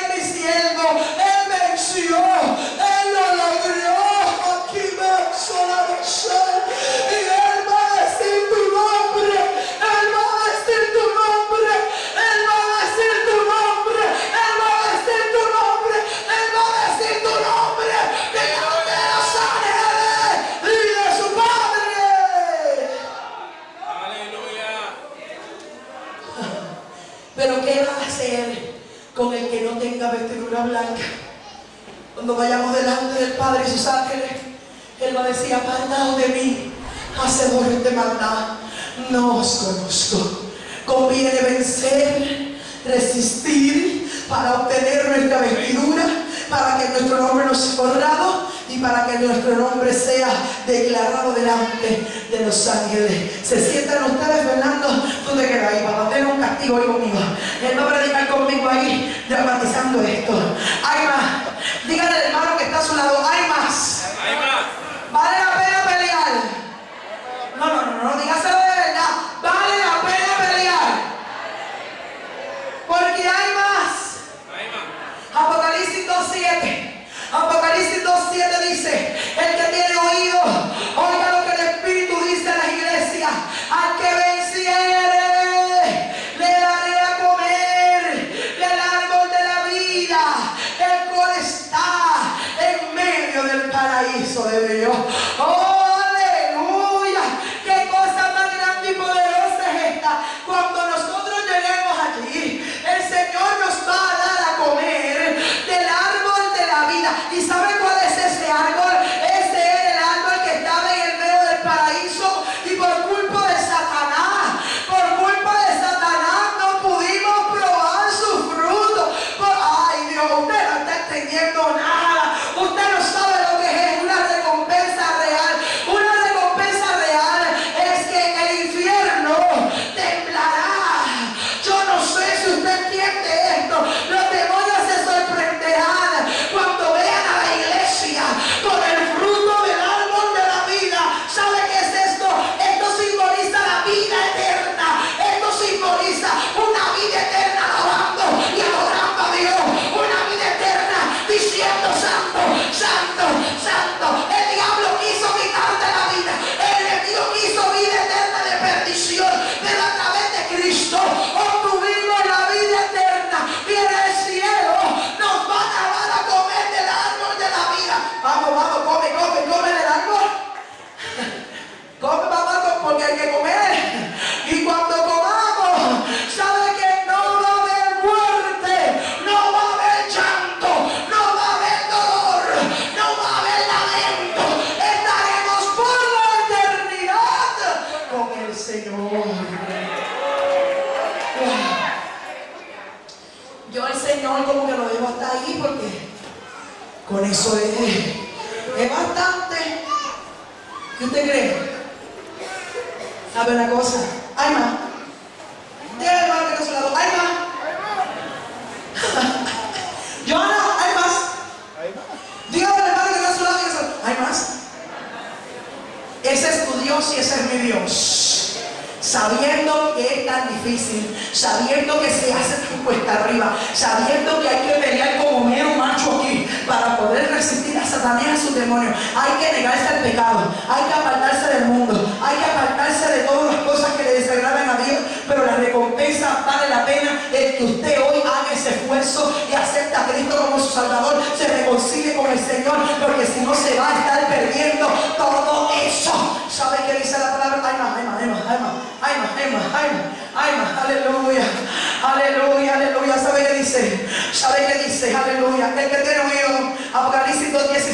hace Él con el que no tenga vestidura blanca? Cuando vayamos delante del Padre y sus ángeles, Él va a decir: apartado de mí, hacedores de maldad, no os conozco. Conviene vencer, resistir para obtener nuestra vestidura, para que nuestro nombre no sea borrado y para que nuestro nombre sea declarado delante de los ángeles. Se sientan ustedes, Fernando, tú te quedas ahí, para tener un castigo ahí conmigo. Él va a predicar conmigo ahí, dramatizando esto. Hay más. Dígale al hermano que está a su lado: hay más. Hay más. Vale la pena pelear. No, dígaselo de verdad. Vale la pena pelear. Porque hay más. Hay más. Apocalipsis 2:7. Apocalipsis 2:7 dice: el que tiene oído, oiga lo que el Espíritu dice a las iglesias. Al que venciere, le daré a comer del árbol de la vida, el cual está en medio del paraíso de Dios. ¡Oh, aleluya! ¡Qué cosa más grande y poderosa es esta! Cuando nosotros lleguemos allí, el Señor nos va a dar a comer del árbol de la vida. ¿Y sabe cuál es ese árbol? Ese es el árbol que estaba en el medio del paraíso, y por culpa de Satanás, no pudimos probar su fruto. Ay, Dios, usted no está entendiendo nada. Usted no sabe lo que es una recompensa real. Una recompensa real es que el infierno temblará. Yo no sé si usted entiende esto. Los demonios se sorprenderán cuando vean a la iglesia con el fruto del árbol de la vida. ¿Sabe qué es esto? Esto simboliza la vida eterna. Esto simboliza una vida eterna alabando y adorando a Dios. Una vida eterna diciendo: santo, santo, santo. El diablo quiso quitarte la vida. El enemigo quiso vida eterna de perdición. Pero a través de Cristo obtuvimos la vida eterna. Y en el cielo nos van a dar a comer del árbol de la vida. Vamos, come del árbol. Come, papá, porque hay que comer. Y cuando comamos, sabe que no va a haber muerte, no va a haber llanto, no va a haber dolor, no va a haber lamento. Estaremos por la eternidad con el Señor. Yo el Señor como que lo dejo hasta ahí, porque con eso es bastante. ¿Qué usted cree? ¿Sabe una cosa? Hay más. Dígale al hermano que está a su lado: hay más. Joana, hay más. Dígale al hermano que está a su lado: hay más. Ese es tu Dios y ese es mi Dios. Sabiendo que es tan difícil, sabiendo que se hace tan cuesta arriba, sabiendo que hay que pelear como mero macho aquí para poder resistir a Satanás y a sus demonios. Hay que negarse al pecado, hay que apartarse del mundo, hay que apartarse de todas las cosas que le desagradan a Dios, pero la recompensa vale la pena el que usted hoy haga ese esfuerzo y acepta a Cristo como su Salvador, se reconcilie con el Señor, porque si no se va a estar perdiendo todo eso. ¿Sabe qué dice la palabra? Hay más, aleluya. ¿Sabe qué dice? Aleluya. El que tiene oído, Apocalipsis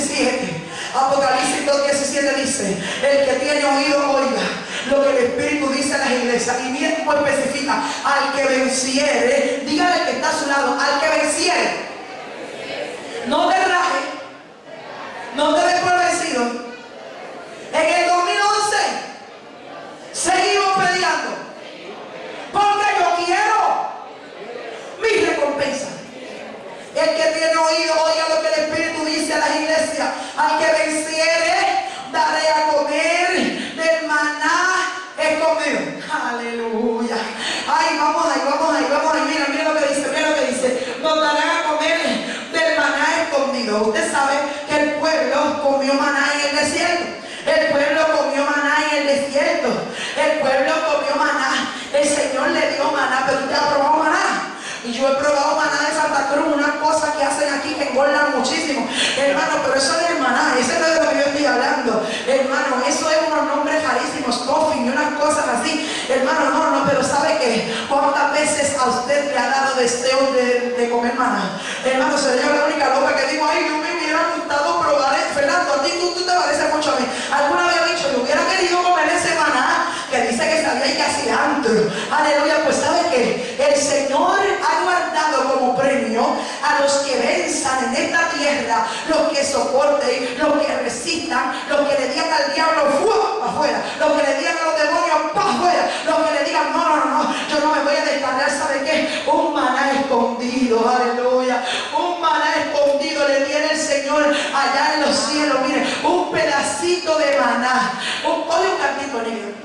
2:17 dice: el que tiene oído, oiga lo que el Espíritu dice a las iglesias. Y bien como especifica: al que venciere. Dígale al que está a su lado: al que venciere. No te rajes, no te des por vencido. En el 2011 seguimos peleando, porque yo quiero mi recompensa. El que tiene oído, oiga lo que el Espíritu dice a las iglesias: al que venciere, daré a comer del maná escondido. Aleluya. Ay, vamos ahí. Mira lo que dice. Nos darán a comer del maná escondido. Usted sabe que el pueblo comió maná en el desierto. El pueblo comió maná en el desierto. El pueblo comió maná. El Señor le dio maná, pero usted ha probado maná. Y yo he probado maná de Santa Cruz, unas cosas que hacen aquí que engordan muchísimo. Hermano, pero eso no es maná, ese no es de lo que yo estoy hablando. Hermano, eso es unos nombres rarísimos, coffin y unas cosas así. Hermano, no, pero ¿sabe qué? ¿Cuántas veces a usted le ha dado deseos de comer maná. Hermano, seré yo la única loca que digo, ay, yo me hubiera gustado probar. Fernando, a ti tú te pareces mucho a mí. Alguna vez he dicho, yo hubiera querido comer ese maná que dice que sabía y que hacía antro. Aleluya, pues sabe que el Señor ha guardado como premio a los que venzan en esta tierra, los que soporten, los que resistan, los que le digan al diablo, ¡fua! Afuera, los que le digan a los demonios, ¡pa! Afuera, los que le digan, no, yo no me voy a descargar. ¿Sabe qué? Un maná escondido, aleluya, un maná escondido le tiene el Señor allá en los cielos. Mire, un pedacito de maná, oye un cantito negro.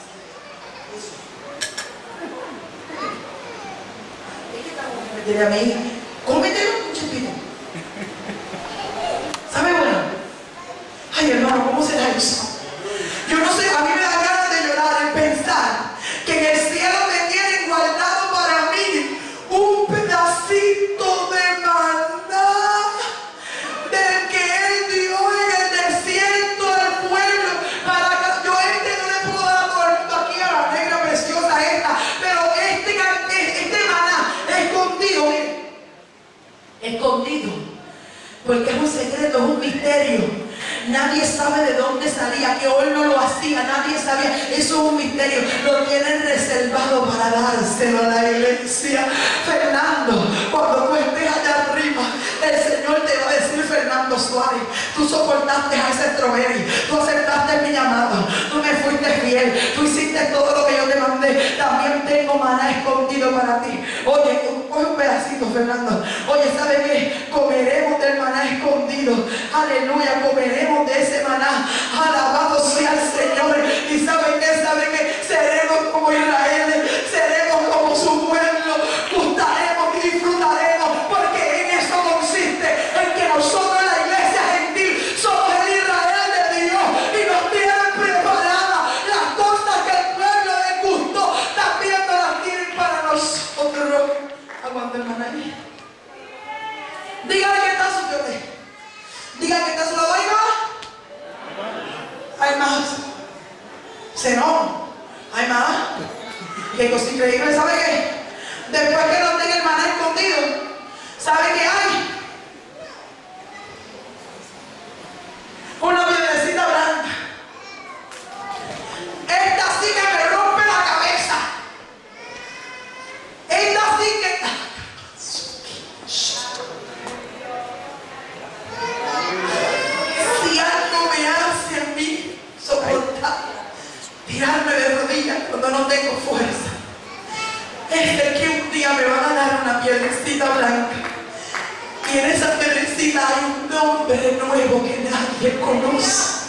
Dile a mí, cómetelo un chipito. ¿Sabe bueno? Ay, hermano, ¿cómo será eso? Yo no sé, a mí me da ganas de llorar en pensar que en el cielo me tienen guardado para mí un pedacito de maná del que Él dio en el desierto al pueblo. Para que yo no le puedo dar a todo el mundo aquí a la negra preciosa esta, pero este maná escondido, mire, escondido, porque es un secreto, es un misterio. Nadie sabe de dónde salía, que hoy no lo hacía, nadie sabía. Eso es un misterio. Lo tienen reservado para dárselo a la iglesia. Fernando, cuando tú estés allá arriba, el Señor te va a decir, Fernando Suárez, tú soportaste a ese Strawberry, tú aceptaste mi llamado, tú me fuiste fiel, tú hiciste todo lo que yo te mandé. También tengo maná escondido para ti. Oye, un pedacito, Fernando. Oye, ¿sabe qué? Comeremos del maná escondido. Aleluya, comeremos de ese maná. Alabado sea el Señor. Y ¿saben qué? ¿Saben qué? Seremos como Israel, seremos como su pueblo, gustaremos y disfrutaremos, porque en eso consiste, en que nosotros, la iglesia gentil, somos el Israel de Dios y nos tienen preparadas las cosas que el pueblo les gustó, también nos las tienen para nosotros. Aguanta, hermana. Dígale que está suyo. Diga que está su lado. Hay más. Senón. Hay más. Qué cosa increíble. ¿Sabe qué? Después que no tenga el maná escondido, ¿sabe qué hay? Una piedrecita blanca. Esta sí que me rompe la cabeza. Esta sí que... Si algo me hace a mí soportar, tirarme de rodillas cuando no tengo fuerza, es el que un día me van a dar una piedrecita blanca y en esa piedrecita hay un nombre nuevo que nadie conoce.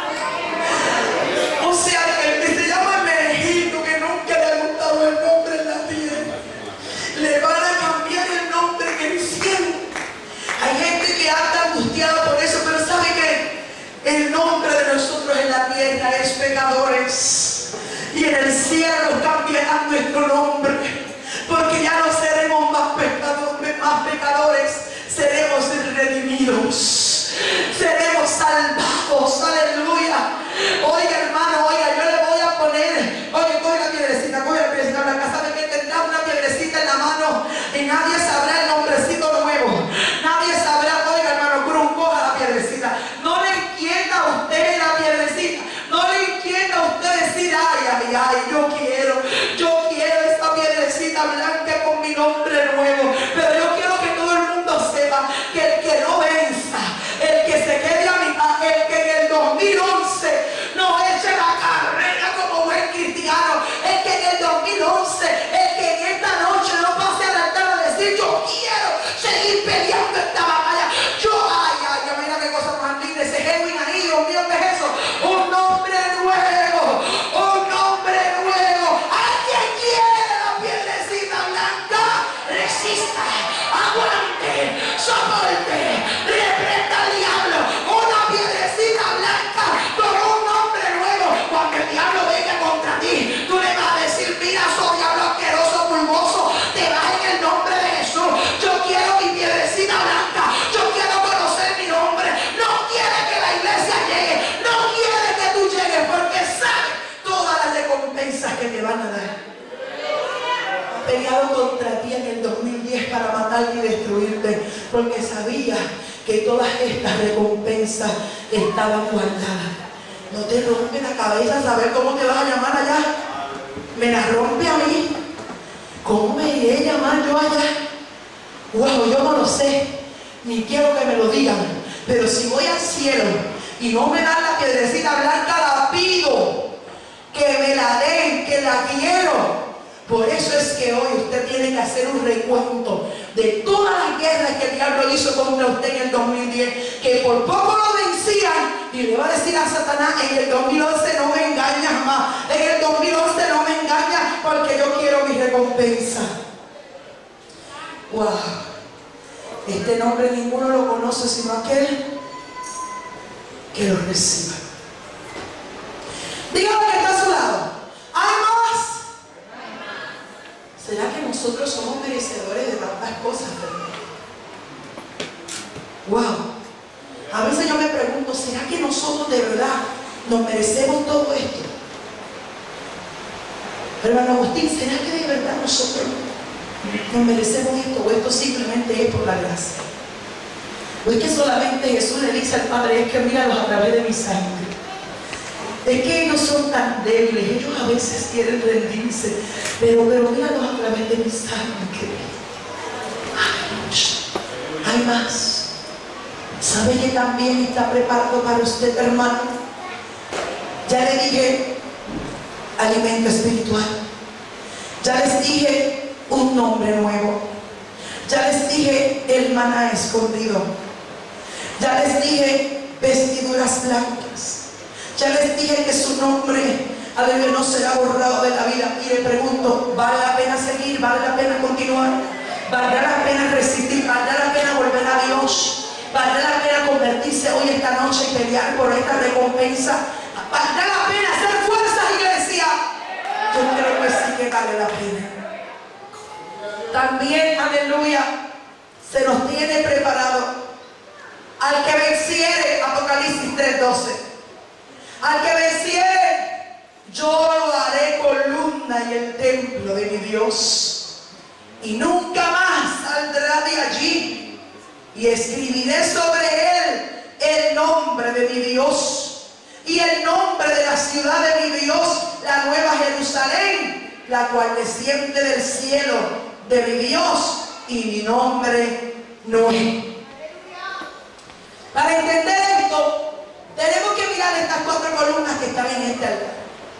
O sea, el que se llama Hermenegildo, que nunca le ha gustado el nombre en la tierra, le van a cambiar el nombre que él siente. Hay gente que anda angustiada por eso, pero ¿sabe qué? El nombre de nosotros en la tierra es pecadores, y en el cielo cambiará nuestro nombre, porque ya no seremos más pecadores, seremos redimidos, seremos salvados. Aleluya. Oiga, hermano, oiga, yo le voy a poner, oye, coge la piedrecita blanca. ¿Sabe que tendrá una piedrecita en la mano y nadie sabrá el nombrecito nuevo? Nadie sabrá. Oiga, hermano Cruz, coja la piedrecita. No le inquieta a usted la piedrecita, no le inquieta a usted decir, ay, yo quiero esta piedrecita blanca con mi nombre nuevo. Pero yo quiero que todo el mundo sepa que el que no venza, el que se quede a mitad, el que en el 2011 no eche la carrera como buen cristiano, el que en el 2011, el que en esta noche no pase al altar a decir, yo quiero seguir peleando esta batalla. Mira qué cosa más linda, ese Edwin ahí, Dios mío, ¿qué es eso? Un nombre nuevo, un nombre nuevo. ¿Alguien quiere la piedrecita blanca? Resista, aguante, soporte, reprenda al diablo. Una piedrecita blanca con un nombre nuevo. Cuando el diablo venga contra ti, tú le vas a decir, mira, soy diablo asqueroso, pulgoso, te vas en el nombre de Jesús. Yo quiero mi piedrecita blanca, yo quiero conocer mi nombre. No quiere que la iglesia llegue, no quiere que tú llegues, porque sabe todas las recompensas que te van a dar. Ha peleado contra ti en el 2000. pies para matarte y destruirte, porque sabía que todas estas recompensas estaban guardadas. No te rompe la cabeza saber cómo te vas a llamar allá. Me la rompe a mí. ¿Cómo me iré a llamar yo allá? Wow, yo no lo sé, ni quiero que me lo digan, pero si voy al cielo y no me dan la piedrecita blanca, la pido, que me la den, que la quiero. Por eso es que hoy usted tiene que hacer un recuento de todas las guerras que el diablo hizo contra usted en el 2010, que por poco lo vencían, y le va a decir a Satanás: en el 2011 no me engañas más, en el 2011 no me engañas, porque yo quiero mi recompensa. Wow, este nombre ninguno lo conoce sino aquel que lo reciba. Dígame que está a su lado: ¿hay más? ¿Será que nosotros somos merecedores de tantas cosas? Wow, a veces yo me pregunto: ¿será que nosotros de verdad nos merecemos todo esto? Pero hermano Agustín, ¿será que de verdad nosotros nos merecemos esto, o esto simplemente es por la gracia? ¿O es que solamente Jesús le dice al Padre: es que míralos a través de mi sangre? Es que ellos son tan débiles, ellos a veces quieren rendirse, pero míralos a través de mi sangre. Hay más. ¿Sabe que también está preparado para usted, hermano? Ya le dije alimento espiritual. Ya les dije un nombre nuevo. Ya les dije el maná escondido. Ya les dije vestiduras blancas. Ya les dije que su nombre, aleluya, no será borrado de la vida. Y le pregunto: ¿vale la pena seguir? ¿Vale la pena continuar? ¿Valdrá la pena resistir? ¿Valdrá la pena volver a Dios? ¿Valdrá la pena convertirse hoy esta noche y pelear por esta recompensa? ¿Valdrá la pena hacer fuerzas, iglesia? Yo creo que sí que vale la pena. También, aleluya, se nos tiene preparado al que venciere, Apocalipsis 3:12. Al que venciere, yo lo haré columna y el templo de mi Dios, y nunca más saldrá de allí, y escribiré sobre él el nombre de mi Dios y el nombre de la ciudad de mi Dios, la nueva Jerusalén, la cual desciende del cielo de mi Dios, y mi nombre nuevo. Para entender esto, tenemos que mirar estas 4 columnas que están en este altar.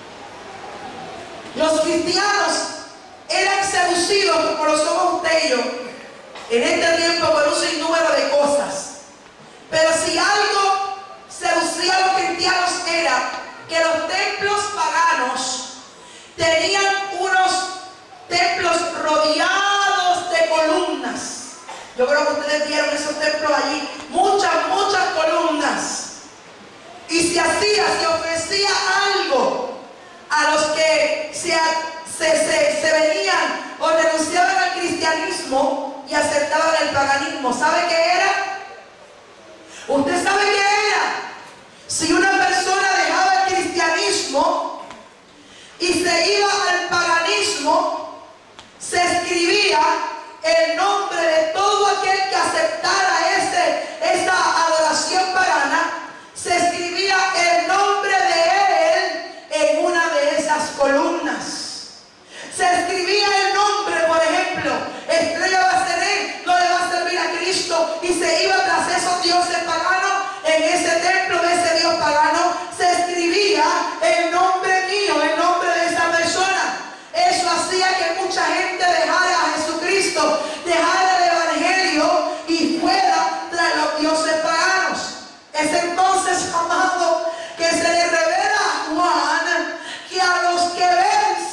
Los cristianos eran seducidos, como lo somos usted y yo, en este tiempo, por un sinnúmero de cosas. Pero si algo seducía a los cristianos era que los templos paganos tenían unos templos rodeados de columnas. Yo creo que ustedes vieron esos templos allí, muchas columnas. Y se ofrecía algo a los que se venían o renunciaban al cristianismo y aceptaban el paganismo. ¿Sabe qué era? ¿Usted sabe qué era? Si una persona dejaba el cristianismo y se iba al paganismo, se escribía el nombre de todo aquel que aceptara esa adoración pagana. Se escribía el nombre de él en una de esas columnas. Se escribía el nombre, por ejemplo, Estrella Bacené no le va a servir a Cristo, y se iba tras esos dioses paganos. En ese templo de ese Dios pagano se escribía el nombre mío, el nombre de esa persona. Eso hacía que mucha gente dejara a Jesucristo, dejara el evangelio y fuera tras los dioses paganos. Es entonces, amado, que se le revela a Juan que a los que vencen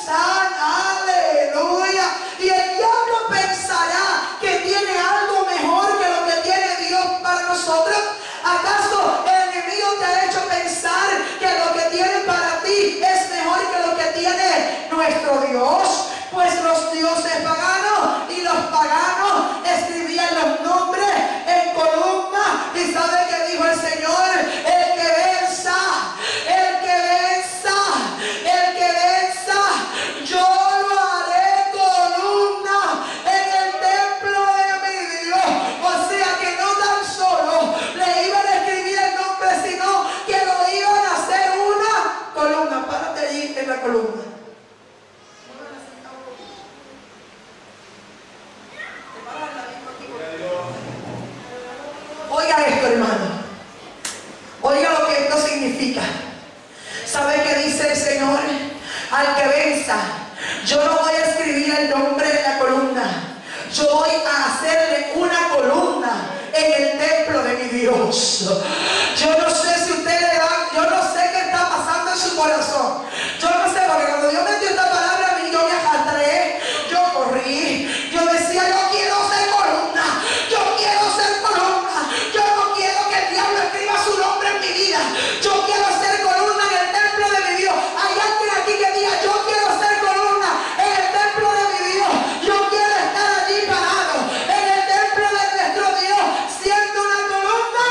promesa. Yo no voy a escribir el nombre en la columna. Yo voy a hacerle una columna en el templo de mi Dios. Yo no sé si usted le da, yo no sé qué está pasando en su corazón. Yo no sé, porque cuando Dios me dio esta palabra a mí, yo me arrastré, yo corrí, yo decía, yo quiero ser columna, yo quiero ser columna, yo no quiero que el diablo escriba su nombre en mi vida, yo quiero ser columna en el templo de mi Dios. Hay alguien aquí que diga, yo quiero ser columna en el templo de mi Dios, yo quiero estar allí parado en el templo de nuestro Dios, siendo una columna.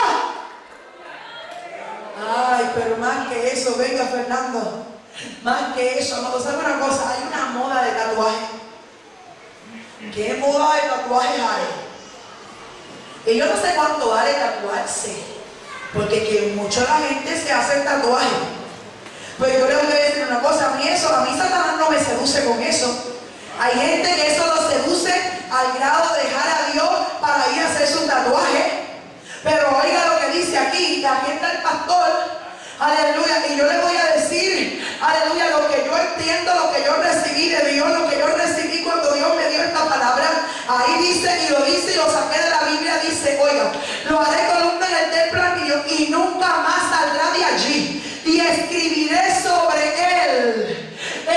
Ay, pero más que eso, venga Fernando, más que eso, no, ¿sabe una cosa? Hay una moda de tatuaje. ¿Qué moda de tatuajes hay? Y yo no sé cuánto vale tatuarse, porque que mucho la gente se hace tatuaje. Pues yo le voy a decir una cosa, a mí Satanás no me seduce con eso. Hay gente que eso lo seduce al grado de dejar a Dios para ir a hacer su tatuaje. Pero oiga lo que dice aquí está el pastor, aleluya, y yo le voy a decir, aleluya, lo que yo entiendo, lo que yo recibí de Dios, lo que yo recibí cuando Dios me dio esta palabra. Ahí dice, y lo dice, y lo saqué de la Biblia, dice, oiga, lo haré columna en el templo y nunca más saldrá de allí, y escribiré sobre él,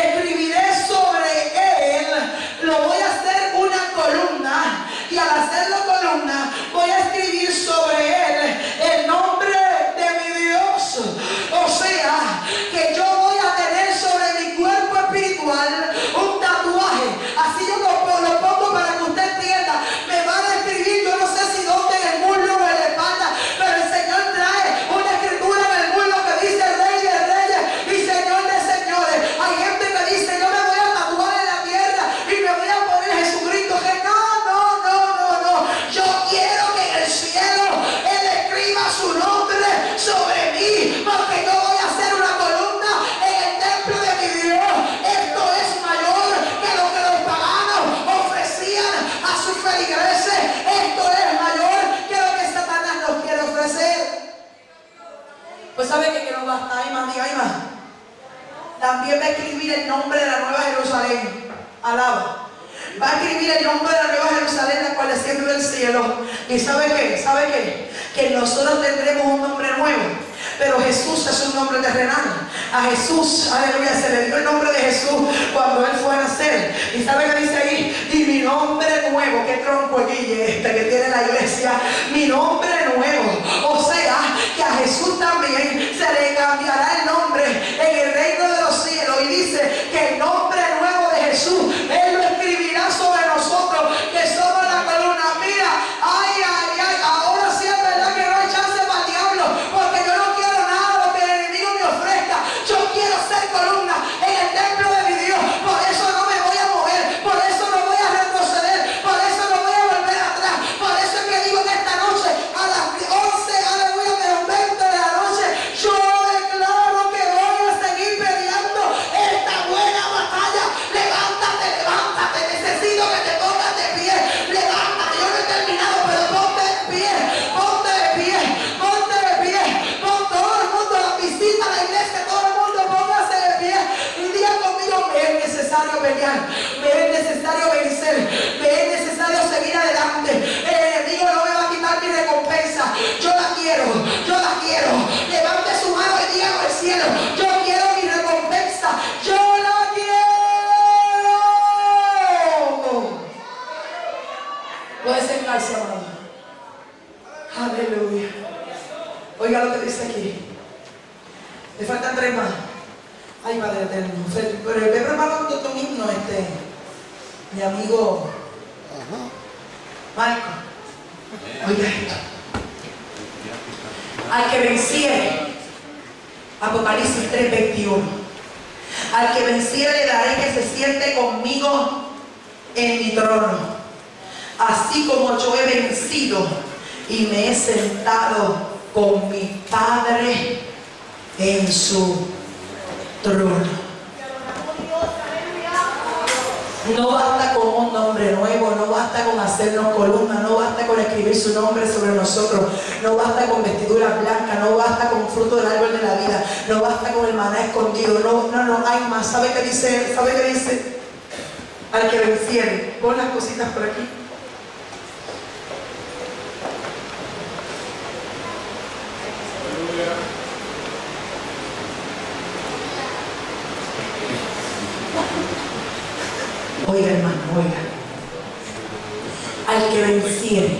lo voy a hacer una columna, y al hacerlo columna, voy a escribir sobre él el nombre de mi Dios. O sea, que yo voy a tener sobre mi cuerpo espiritual un tatuaje. Así yo lo pongo para que usted entienda. Me van a escribir, yo no sé si dónde, en el muslo o en la espalda, pero el Señor trae una escritura en el muslo que dice Rey de Reyes y Señor de Señores. Hay gente que dice, yo me voy a tatuar en la tierra y me voy a poner Jesucristo. Que no. Yo quiero que en el cielo Él escriba su nombre sobre mí, porque yo voy a hacer una columna en el templo de mi Dios. Esto es mayor que lo que los paganos ofrecían a sus feligreses. Esto es mayor que lo que Satanás nos quiere ofrecer. Pues sabe que no basta, hay más, diga, hay más. También va a escribir el nombre de la Nueva Jerusalén. Alaba. Va a escribir el nombre de la Nueva Jerusalén, la cual desciende del cielo. ¿Y sabe qué? Que nosotros tendremos un nombre nuevo. Pero Jesús es un nombre terrenal. A Jesús, aleluya, se le dio el nombre de Jesús cuando Él fue a nacer. ¿Y sabe qué dice ahí? Y mi nombre nuevo, qué tronco que tiene la iglesia. Mi nombre nuevo. O sea, que a Jesús también se le cambiará el nombre en el reino de los cielos. Y dice que el nombre nuevo de Jesús, Él lo escribirá sobre nosotros, que somos la columna. Mira, ay, ahora sí es verdad que no hay chance para el diablo, porque yo no quiero nada lo que el enemigo me ofrezca. Yo quiero ser columna en el templo de mi Dios. Por eso no me voy a mover, por eso no voy a retroceder, por eso no voy a volver atrás. Por eso es que digo que esta noche a las 11, aleluya, menos 20 de la noche, yo declaro que voy a seguir peleando esta buena batalla. Levántate, necesito que te pongas de pie. Levántate, yo no he terminado, pero ponte de pie. Pon todo el mundo, la visita a la iglesia, todo el mundo póngase de pie y diga conmigo, me es necesario pelear, me es necesario vencer, me es necesario seguir adelante. El enemigo no me va a quitar mi recompensa. Yo la quiero. Levante su mano y dígalo al cielo, yo quiero mi recompensa, yo la quiero. Puede sentarse, amado. Aleluya. Oiga lo que dice aquí. Le faltan 3 más. Ay, Padre eterno. Pero ve preparando tu himno, mi amigo Marco. Oiga esto. Al que venciere, Apocalipsis 3:21. Al que venciere le daré que se siente conmigo en mi trono, así como yo he vencido y me he sentado con mi Padre en su trono. No basta con un nombre. nombre nuevo, no basta con hacernos columnas, no basta con escribir su nombre sobre nosotros, no basta con vestiduras blancas, no basta con fruto del árbol de la vida, no basta con el maná escondido, no, hay más. ¿Sabe qué dice? ¿Sabe qué dice? Al que venciere. Pon las cositas por aquí. Oiga, hermano, oiga. Al que venciere.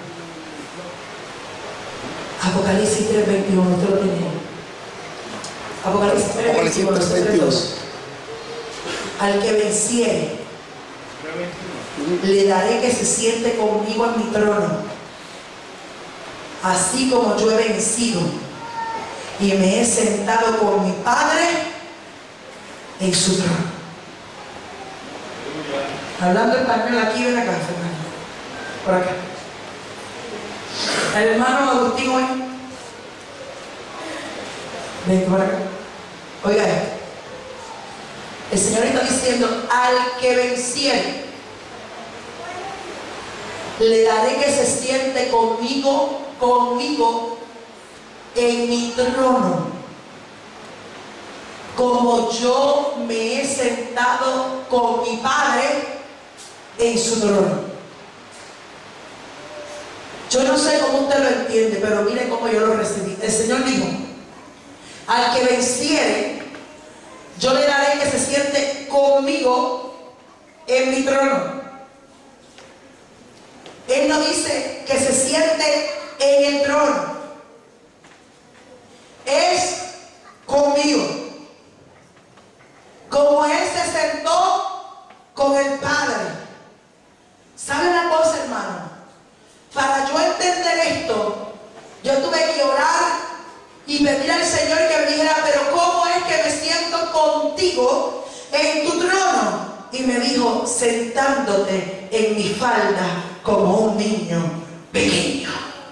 Apocalipsis 3:21, usted lo tiene. Apocalipsis 3:21. Al que venciere, le daré que se siente conmigo en mi trono, así como yo he vencido y me he sentado con mi Padre en su trono. Hablando español aquí, ven acá, Fernando. Por acá. El hermano Agustín hoy. Ven por acá. Oiga esto. El Señor está diciendo: al que venciere, le daré que se siente conmigo en mi trono, como yo me he sentado con mi Padre en su trono. Yo no sé cómo usted lo entiende, pero mire cómo yo lo recibí. El Señor dijo: al que venciere, yo le daré que se siente conmigo en mi trono. Él no dice que se siente en el trono, es conmigo. Como Él se sentó con el Padre. ¿Sabe una cosa, hermano? Para yo entender esto, yo tuve que orar y pedir al Señor que me dijera: pero ¿cómo es que me siento contigo en tu trono? Y me dijo: sentándote en mi falda como un niño pequeño.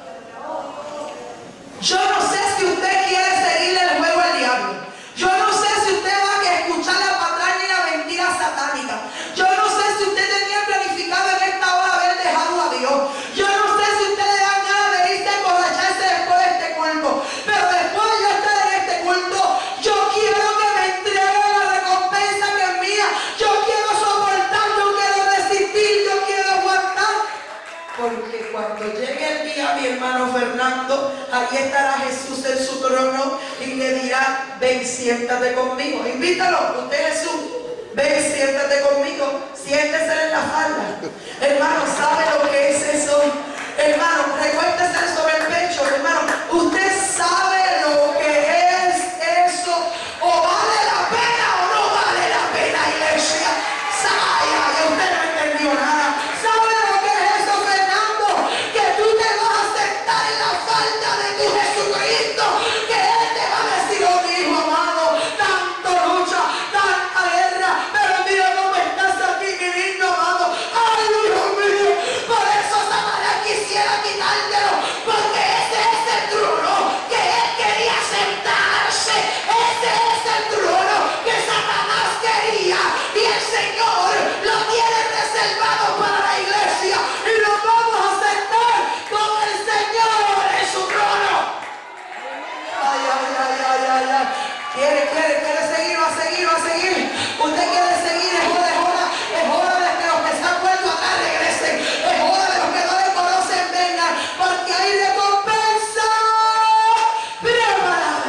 Yo no sé si usted quiere seguirle el juego al diablo. Yo no sé si usted va a escuchar la patraña y la mentira satánica. Yo no sé si usted tenía planificado en esta hora haber dejado a Dios. Yo no sé si usted le dan ganas de irse a emborracharse después de este culto. Pero después de yo estar en este culto, yo quiero que me entreguen la recompensa que es mía. Yo quiero soportar, yo quiero resistir, yo quiero aguantar. Porque cuando llegue el día, mi hermano Fernando, ahí estará Jesús en su trono y le dirá: ven, siéntate conmigo. Invítalo, usted Jesús, ven, siéntate conmigo, siéntese en la falda. Hermano, ¿sabe lo que es eso? Hermano, recuéstese sobre el pecho. Hermano, usted sabe lo que es eso. O vale la pena o no vale la pena, iglesia. Saya, usted no entendió nada. ¿Sabe lo que es eso, Fernando? Que tú te vas a sentar en la falda de tu Jesucristo, que Él te va a decir: oh, mi hijo amado, tanto lucha, tanta guerra, pero mira cómo estás aquí, mi niño amado. Ay, hijo mío, por eso Satanás quisiera quitártelo, porque ese es el trono que Él quería sentarse. Ese es el trono que Satanás quería, y el Señor lo tiene reservado para la iglesia, y lo vamos a sentar con el Señor en su trono. Ay, ay, ay, ay, ay, ay. Quiere seguir, va a seguir. Usted quiere seguir, es hora de que los que se han vuelto acá regresen. Es hora de los que no le conocen vengan, porque hay recompensa preparada.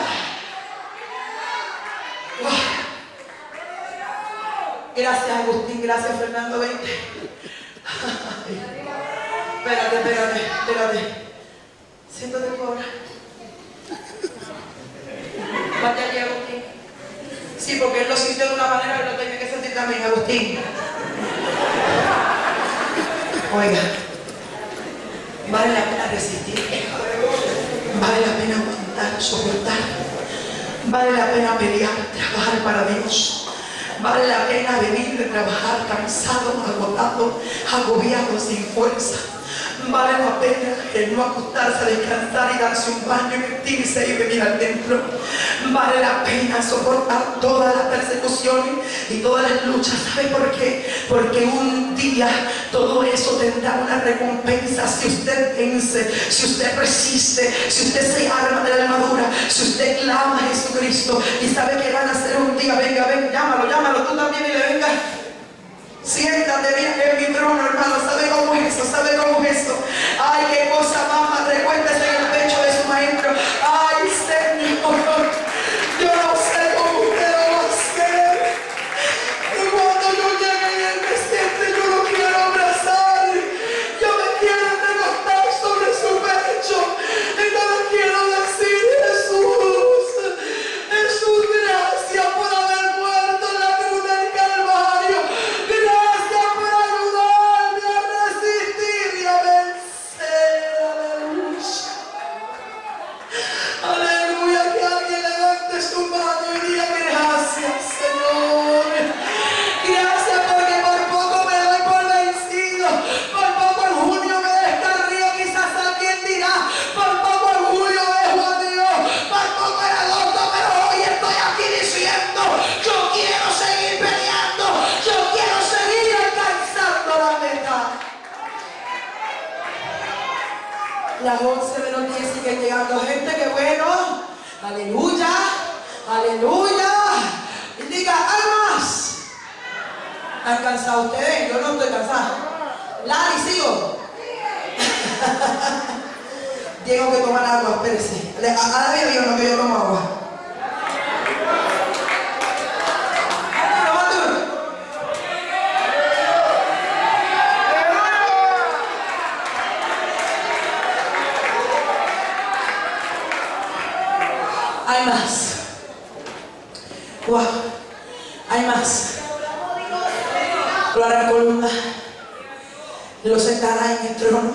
Gracias, Agustín, gracias, Fernando, vente. Espérate. Siéntate por ahora. Vaya allí, Agustín. Sí, porque él lo sintió de una manera que lo tenía que sentir también, Agustín. Oiga, vale la pena resistir, vale la pena aguantar, soportar, vale la pena pelear, trabajar para Dios. Vale la pena venir de trabajar cansado, agotado, agobiado, sin fuerza. Vale la pena el no acostarse a descansar y darse un baño y vestirse y venir al templo. Vale la pena soportar todas las persecuciones y todas las luchas. ¿Sabe por qué? Porque un día todo eso tendrá una recompensa si usted vence, si usted resiste, si usted se arma de la armadura, si usted clama a Jesucristo. Y sabe que van a hacer un día. Venga, ven, llámalo tú también y le venga. Siéntate bien en mi trono, hermano. ¿Sabe cómo es eso? ¿Sabe cómo es eso? Ay, qué cosa más. Recuérdese en el pecho de su maestro. Ay, Señor, yo no sé cómo usted lo va a hacer. Y cuando yo llegue y él me siente, yo lo quiero abrazar. Yo me quiero recostar sobre su pecho. Y yo le quiero decir: Jesús, gracias por haber muerto en la cruz del Calvario. Gracias por ayudarme a resistir y a vencer. Aleluya. Aleluya. Que alguien levante su mano y diga: gracias, Señor. Gracias porque por poco me doy por vencido. Por poco en junio me descarrío. Quizás alguien dirá: por poco en julio dejo a Dios. Por poco en agosto, pero hoy estoy aquí diciendo: yo quiero seguir peleando. Yo quiero seguir alcanzando la meta. Las 11:10 siguen llegando gente. Que bueno. Aleluya. Aleluya. Y diga: hay más. ¿Están cansados ustedes? Yo no estoy cansado. Lari, sigo. Tengo que tomar agua, espérese. A la vida no, que yo tomo agua. Hay más. Wow. Hay más. Lo hará columna. Lo sentará en el trono.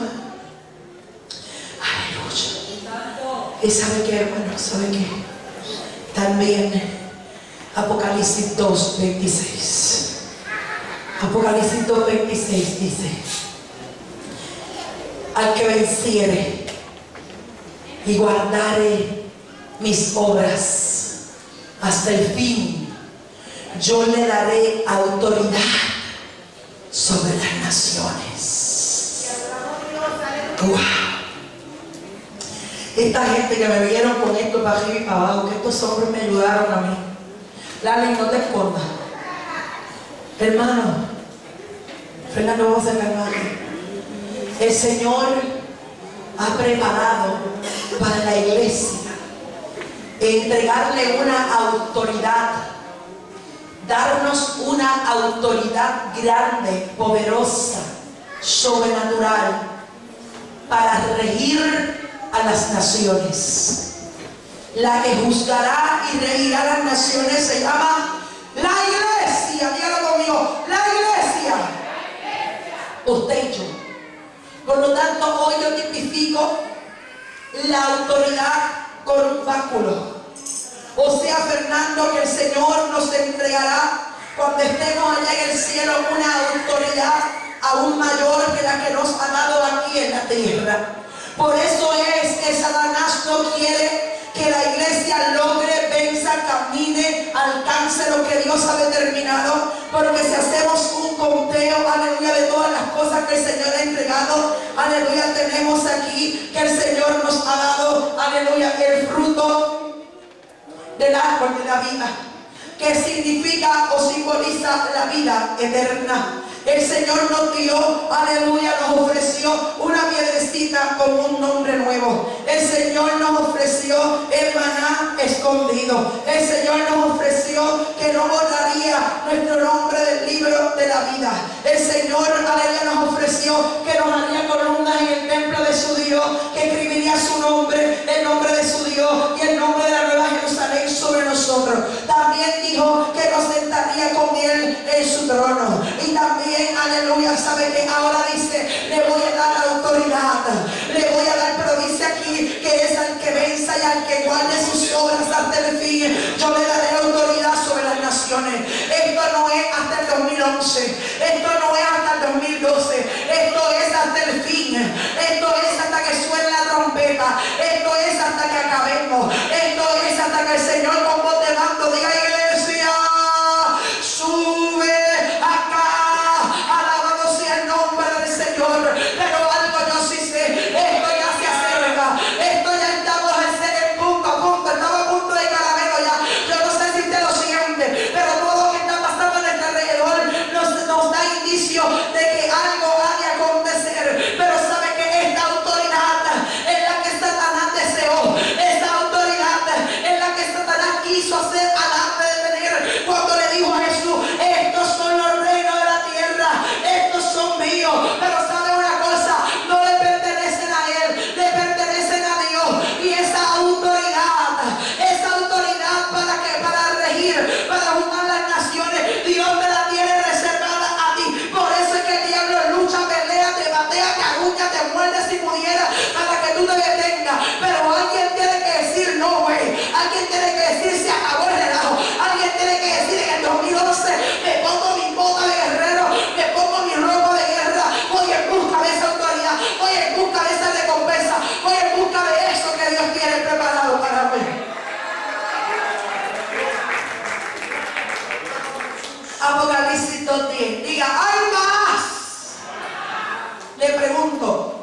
Aleluya. Y sabe qué, hermano, sabe qué. También Apocalipsis 2:26. Apocalipsis 2:26 dice: al que venciere y guardare mis obras hasta el fin, yo le daré autoridad sobre las naciones. Wow. Esta gente que me vieron con esto para arriba y para abajo, que estos hombres me ayudaron a mí. Lali, no te escondas. Hermano, Fernando, vamos a calmar. El Señor ha preparado para la iglesia entregarle una autoridad, darnos una autoridad grande, poderosa, sobrenatural, para regir a las naciones. La que juzgará y regirá las naciones se llama la iglesia. Dígalo conmigo: la iglesia. Usted y yo. Por lo tanto, hoy yo tipifico la autoridad con un báculo. O sea, Fernando, que el Señor nos entregará cuando estemos allá en el cielo una autoridad aún mayor que la que nos ha dado aquí en la tierra. Por eso es que Satanás no quiere que la iglesia logre, venza, camine, alcance lo que Dios ha determinado. Porque si hacemos un conteo, aleluya, de todas las cosas que el Señor ha entregado, aleluya, tenemos aquí que el Señor nos ha dado, aleluya, el fruto del árbol de la vida, que significa o simboliza la vida eterna. El Señor nos dio, aleluya, nos ofreció una piedrecita con un nombre nuevo. El Señor nos ofreció el maná escondido. El Señor nos ofreció que no borraría nuestro nombre del libro de la vida. El Señor, aleluya, nos ofreció que nos haría columnas en el templo de su Dios, que escribiría su nombre, el nombre de su Dios y el nombre de la nueva Jerusalén sobre nosotros. También dijo que nos sentaría con él en su trono. Y también, aleluya, sabe que ahora dice: le voy a dar autoridad, le voy a dar, pero dice aquí que es al que venza y al que guarde sus obras hasta el fin, yo le daré autoridad sobre las naciones. Esto no es hasta el 2011, esto no es hasta el 2012, esto es hasta el fin,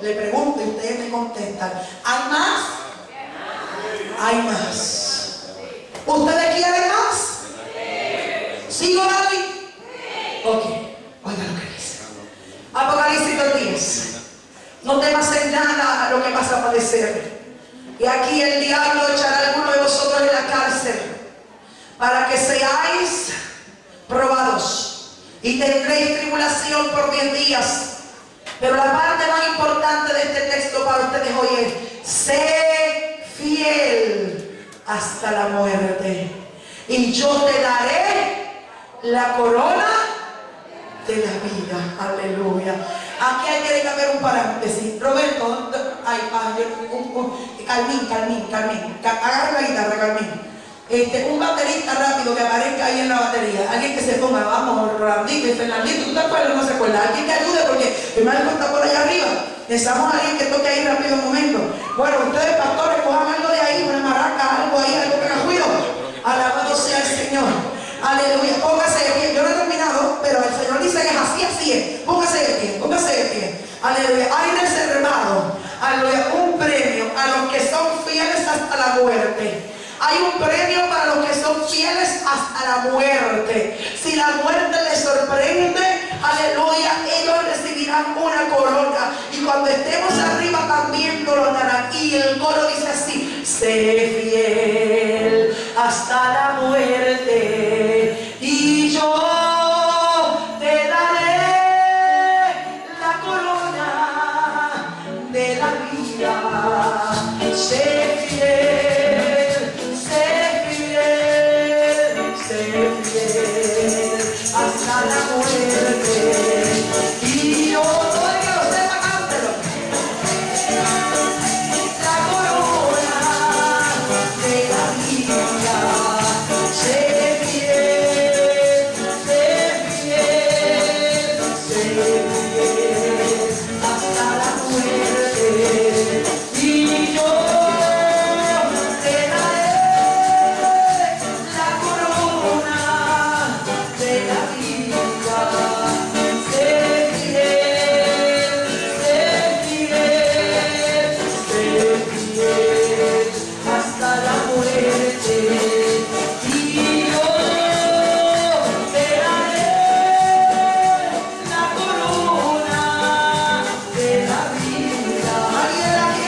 le pregunto y ustedes me contestan, ¿hay más? Hay más. ¿Ustedes quieren más? ¿Sigo, David? Ok, oiga lo que dice Apocalipsis 2:10. No temas en nada a lo que vas a padecer. Y aquí el diablo echará a alguno de vosotros en la cárcel para que seáis probados y tendréis tribulación por 10 días. Pero la parte más importante de este texto para ustedes hoy es: sé fiel hasta la muerte y yo te daré la corona de la vida. Aleluya. Aquí hay que haber un paréntesis. Roberto, Carmín, agarra la guitarra, Carmín. Un baterista rápido que aparezca ahí en la batería. Alguien que se ponga, vamos, Rolandito y Fernandito, ¿tú te acuerdas o no se acuerda? Alguien que ayude porque el hermano está por allá arriba. Necesitamos a alguien que toque ahí rápido un momento. Bueno, ustedes pastores, cojan algo de ahí, una maraca, algo ahí, algo que ruido. Alabado sea el Señor. Aleluya. Póngase de pie. Yo no he terminado, pero el Señor dice que es así, así es. Póngase de pie, póngase de pie. Aleluya. Hay reservado, aleluya, un premio a los que son fieles hasta la muerte. Hay un premio para los que son fieles hasta la muerte. Si la muerte les sorprende, aleluya, ellos recibirán una corona. Y cuando estemos arriba también coronarán. Y el coro dice así: sé fiel hasta la muerte y yo te daré la corona de la vida. Sé fiel. Hasta la muerte y yo, todo el que lo sepa, cántelo. La corona de la vida. Sé fiel, hasta la muerte y yo te daré la corona de la vida. Sé fiel hasta la muerte y yo te daré la corona de la vida.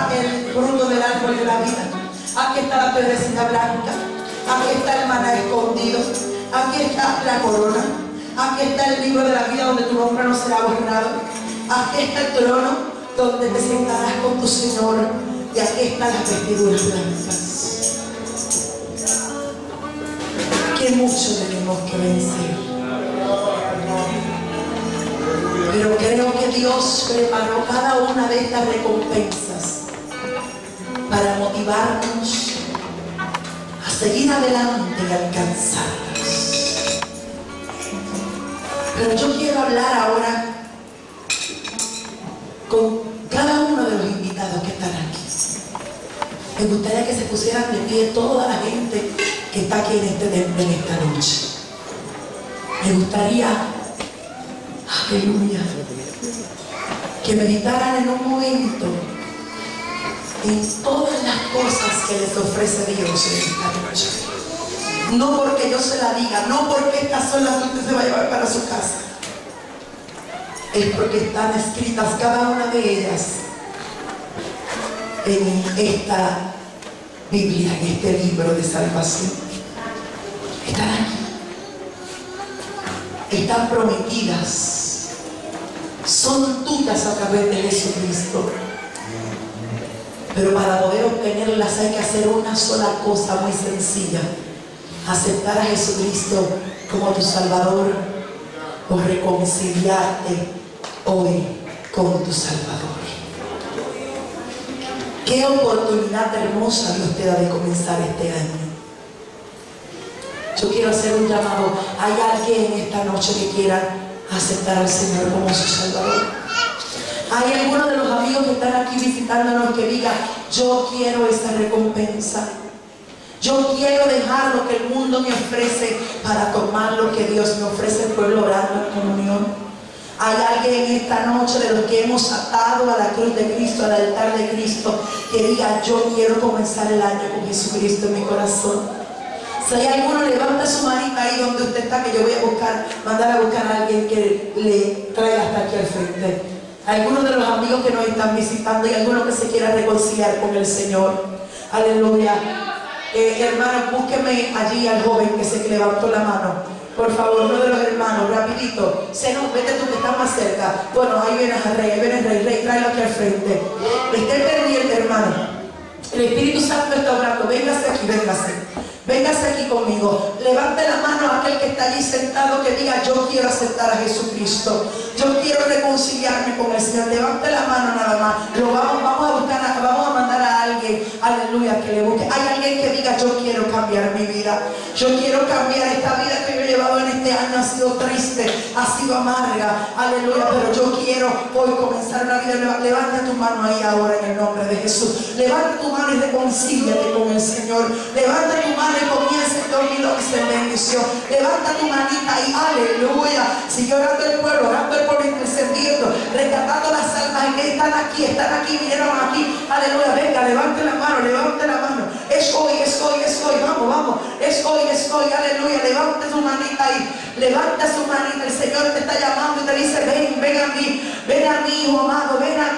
está el fruto del árbol de la vida. Aquí está la piedrecita blanca. Aquí está el maná escondido. Aquí está la corona. Aquí está el libro de la vida donde tu nombre no será borrado. Aquí está el trono donde te sentarás con tu Señor. Y aquí están las vestiduras blancas. Que mucho tenemos que vencer. Pero creo que Dios preparó cada una de estas recompensas para motivarnos a seguir adelante y alcanzarlas. Pero yo quiero hablar ahora con cada uno de los invitados que están aquí. Me gustaría que se pusieran de pie toda la gente que está aquí en este templo en esta noche. Me gustaría, aleluya, que meditaran en un momento en todas las cosas que les ofrece Dios en esta noche. No porque yo se la diga, no porque estas son las que usted se va a llevar para su casa. Es porque están escritas cada una de ellas en esta Biblia, en este libro de salvación. Están aquí. Están prometidas. Son tuyas a través de Jesucristo. Pero para poder obtenerlas hay que hacer una sola cosa muy sencilla: aceptar a Jesucristo como tu Salvador o reconciliarte hoy con tu Salvador. Qué oportunidad hermosa Dios te da de comenzar este año. Yo quiero hacer un llamado. ¿Hay alguien en esta noche que quiera aceptar al Señor como su Salvador? ¿Hay alguno de los amigos que están aquí visitándonos que diga: yo quiero esa recompensa? Yo quiero dejar lo que el mundo me ofrece para tomar lo que Dios me ofrece. El pueblo orando en comunión. Hay alguien en esta noche de los que hemos atado a la cruz de Cristo, al altar de Cristo, que diga: yo quiero comenzar el año con Jesucristo en mi corazón. Si hay alguno, levante su manita ahí donde usted está, que yo voy a mandar a buscar a alguien que le traiga hasta aquí al frente. Algunos de los amigos que nos están visitando y algunos que se quieran reconciliar con el Señor. Aleluya. Hermano, búsqueme allí al joven que se levantó la mano. Por favor, uno de los hermanos, rapidito. Vete tú que estás más cerca. Bueno, ahí viene el rey, ahí viene el rey. Rey, tráelo aquí al frente. Esté pendiente, hermano. El Espíritu Santo está orando. Véngase aquí, véngase. Véngase aquí conmigo. Levante la mano a aquel que está allí sentado, que diga: yo quiero aceptar a Jesucristo. Yo quiero reconciliarme con el Señor. Levante la mano nada más. Vamos a buscar, vamos a mandar a alguien, aleluya, que le busque. Hay alguien que diga: yo quiero cambiar mi vida. Yo quiero cambiar esta vida que yo he llevado en este año. Ha sido triste, ha sido amarga, aleluya, pero yo quiero hoy comenzar una vida. Levanta tu mano ahí ahora en el nombre de Jesús. Levanta tu mano y reconcíliate con el Señor. Levanta tu mano y comienza el 2011 en bendición. Levanta tu manita y aleluya. Sigue orando el pueblo, orando el pueblo, intercediendo, rescatando las almas que están aquí, vinieron aquí. Aleluya, venga, levante la mano, levante la mano. Es hoy, vamos, es hoy, aleluya. Levante su manita ahí, levanta su manita. El Señor te está llamando y te dice: ven a mí, hijo amado, ven a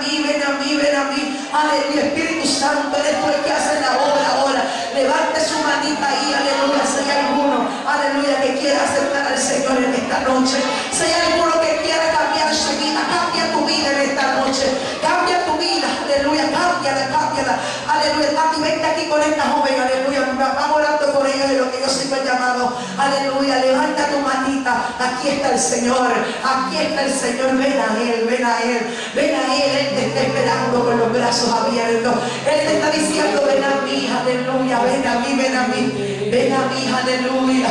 mí. Aleluya, Espíritu Santo, eres tú el que hace la obra ahora. Levante su manita ahí, aleluya. Si hay alguno, aleluya, que quiera aceptar al Señor en esta noche, si hay alguno que quiera cambiar su vida, cambia tu vida en esta noche, cambia tu vida, aleluya, cámbiala, aleluya. Tati, vente aquí con esta joven, aleluya, vamos orando por ellos de lo que yo sigo el llamado, aleluya. Levanta tu manita, aquí está el Señor, ven a Él, Él te está esperando con los brazos abiertos. Él te está diciendo: ven a mí, aleluya, ven a mí, aleluya.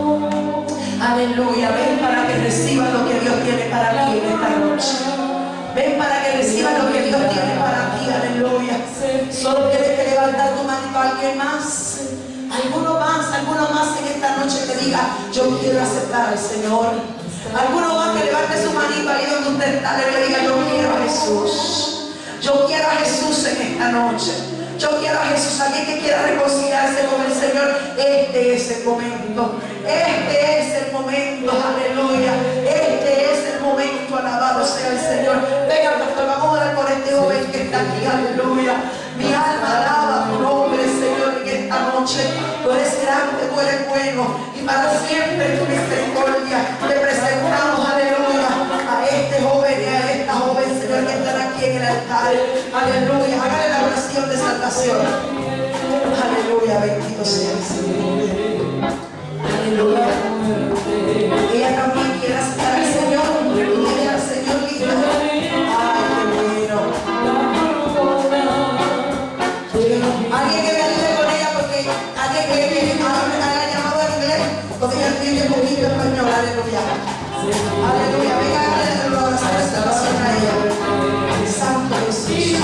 Aleluya, ven para que reciba lo que Dios tiene para ti en esta noche. Ven para que reciba lo que Dios tiene para ti, aleluya. Solo tienes que levantar tu mano a alguien más. Alguno más en esta noche que diga: yo quiero aceptar al Señor. Alguno más que levante su manito ahí donde usted está, le diga: yo quiero a Jesús. Yo quiero a Jesús en esta noche. Yo quiero a Jesús. Alguien que quiera reconciliarse con el Señor, este es el momento. Aleluya. Este es el momento. Alabado sea el Señor. Venga, pastor, vamos a orar por este joven que está aquí. Aleluya. para siempre tu misericordia. Te presentamos, aleluya, a este joven y a esta joven, Señor, que están aquí en el altar. Aleluya, hágale la oración de salvación. Aleluya, bendito sea el Señor. Aleluya. Ella también quiere aceptar al Señor. Dile al Señor, linda. Ay, qué bueno. Alguien que me ayude con ella, porque alguien que haga llamado en inglés, porque ella tiene poquito español. Aleluya. Aleluya. Venga, hágale la salvación a ella. Santo Jesús.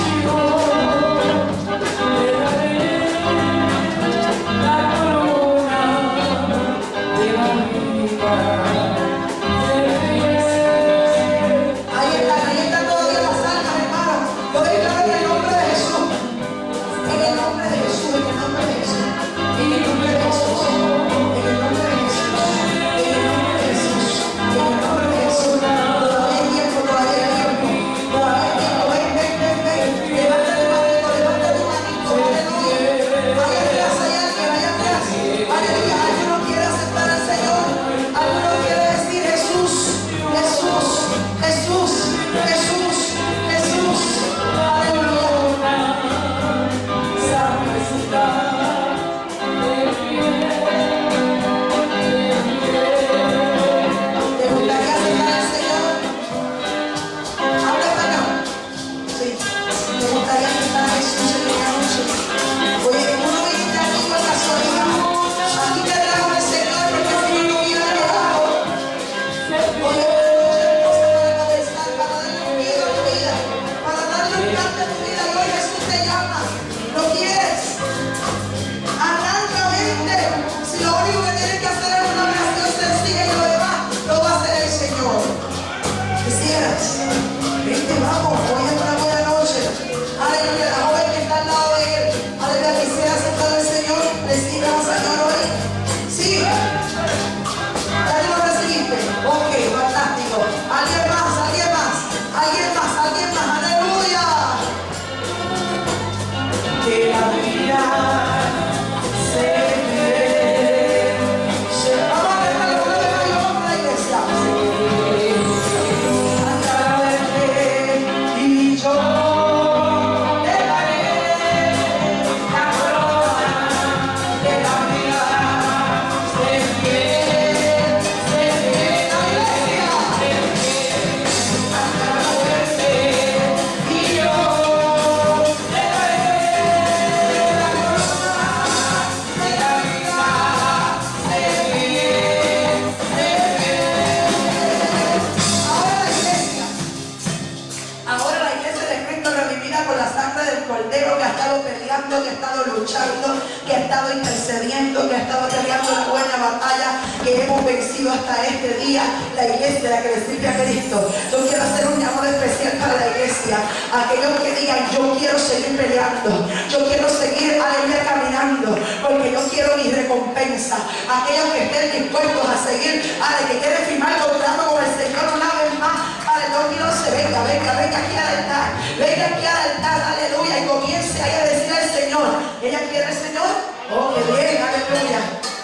Que ha estado luchando, que ha estado intercediendo, que ha estado peleando la buena batalla, que hemos vencido hasta este día. La iglesia, la que le sirve a Cristo. Yo quiero hacer un llamado especial para la iglesia. Aquellos que digan, yo quiero seguir peleando, yo quiero seguir, aleluya, caminando, porque yo quiero mi recompensa. Aquellos que estén dispuestos a seguir, que quieren firmar contrato con el Señor una vez más. Aleluya, venga aquí al altar, venga aquí al altar, aleluya, y comience ahí a decirle al Señor, ¿ella quiere al Señor? Oh, qué bien, aleluya.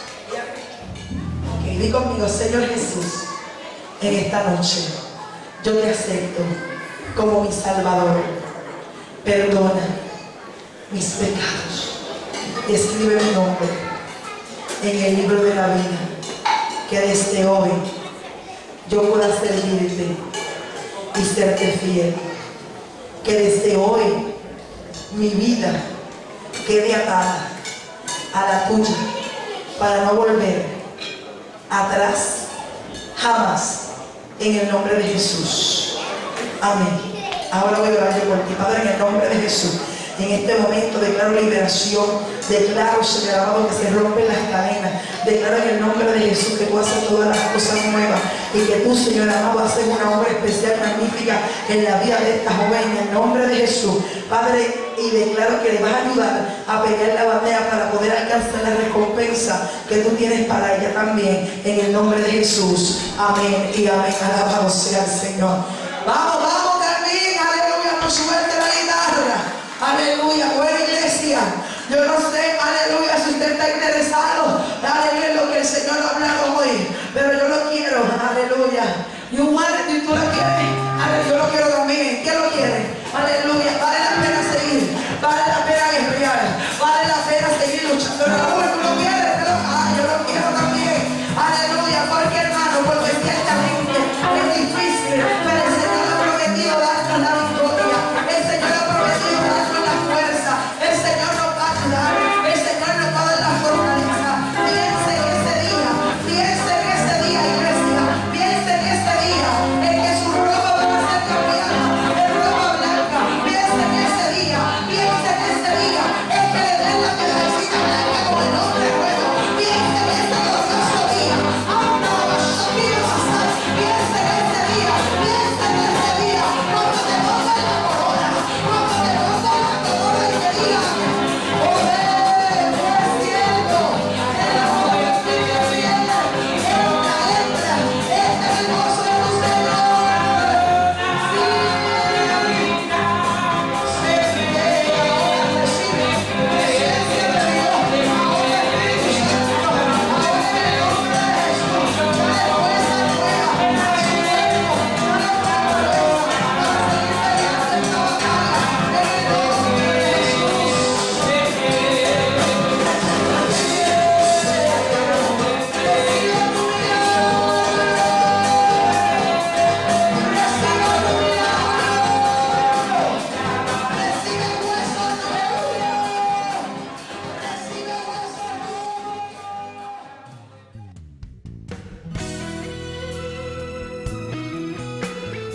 Ok, di conmigo, Señor Jesús, en esta noche, yo te acepto como mi Salvador. Perdona mis pecados, escribe mi nombre en el libro de la vida, que desde hoy yo pueda servirte y serte fiel. Que desde hoy mi vida quede atada a la tuya, para no volver atrás jamás, en el nombre de Jesús. Amén. Ahora voy a orar yo por ti, Padre, en el nombre de Jesús. En este momento declaro liberación, declaro, Señor amado, que se rompen las cadenas. Declaro en el nombre de Jesús que tú haces todas las cosas nuevas y que tú, Señor amado, haces una obra especial, magnífica en la vida de esta joven, en el nombre de Jesús, Padre. Y declaro que le vas a ayudar a pelear la batalla para poder alcanzar la recompensa que tú tienes para ella también, en el nombre de Jesús. Amén y amén. Alabado sea el Señor. Vamos, Carmen, aleluya, por suerte la guitarra. Aleluya, bueno.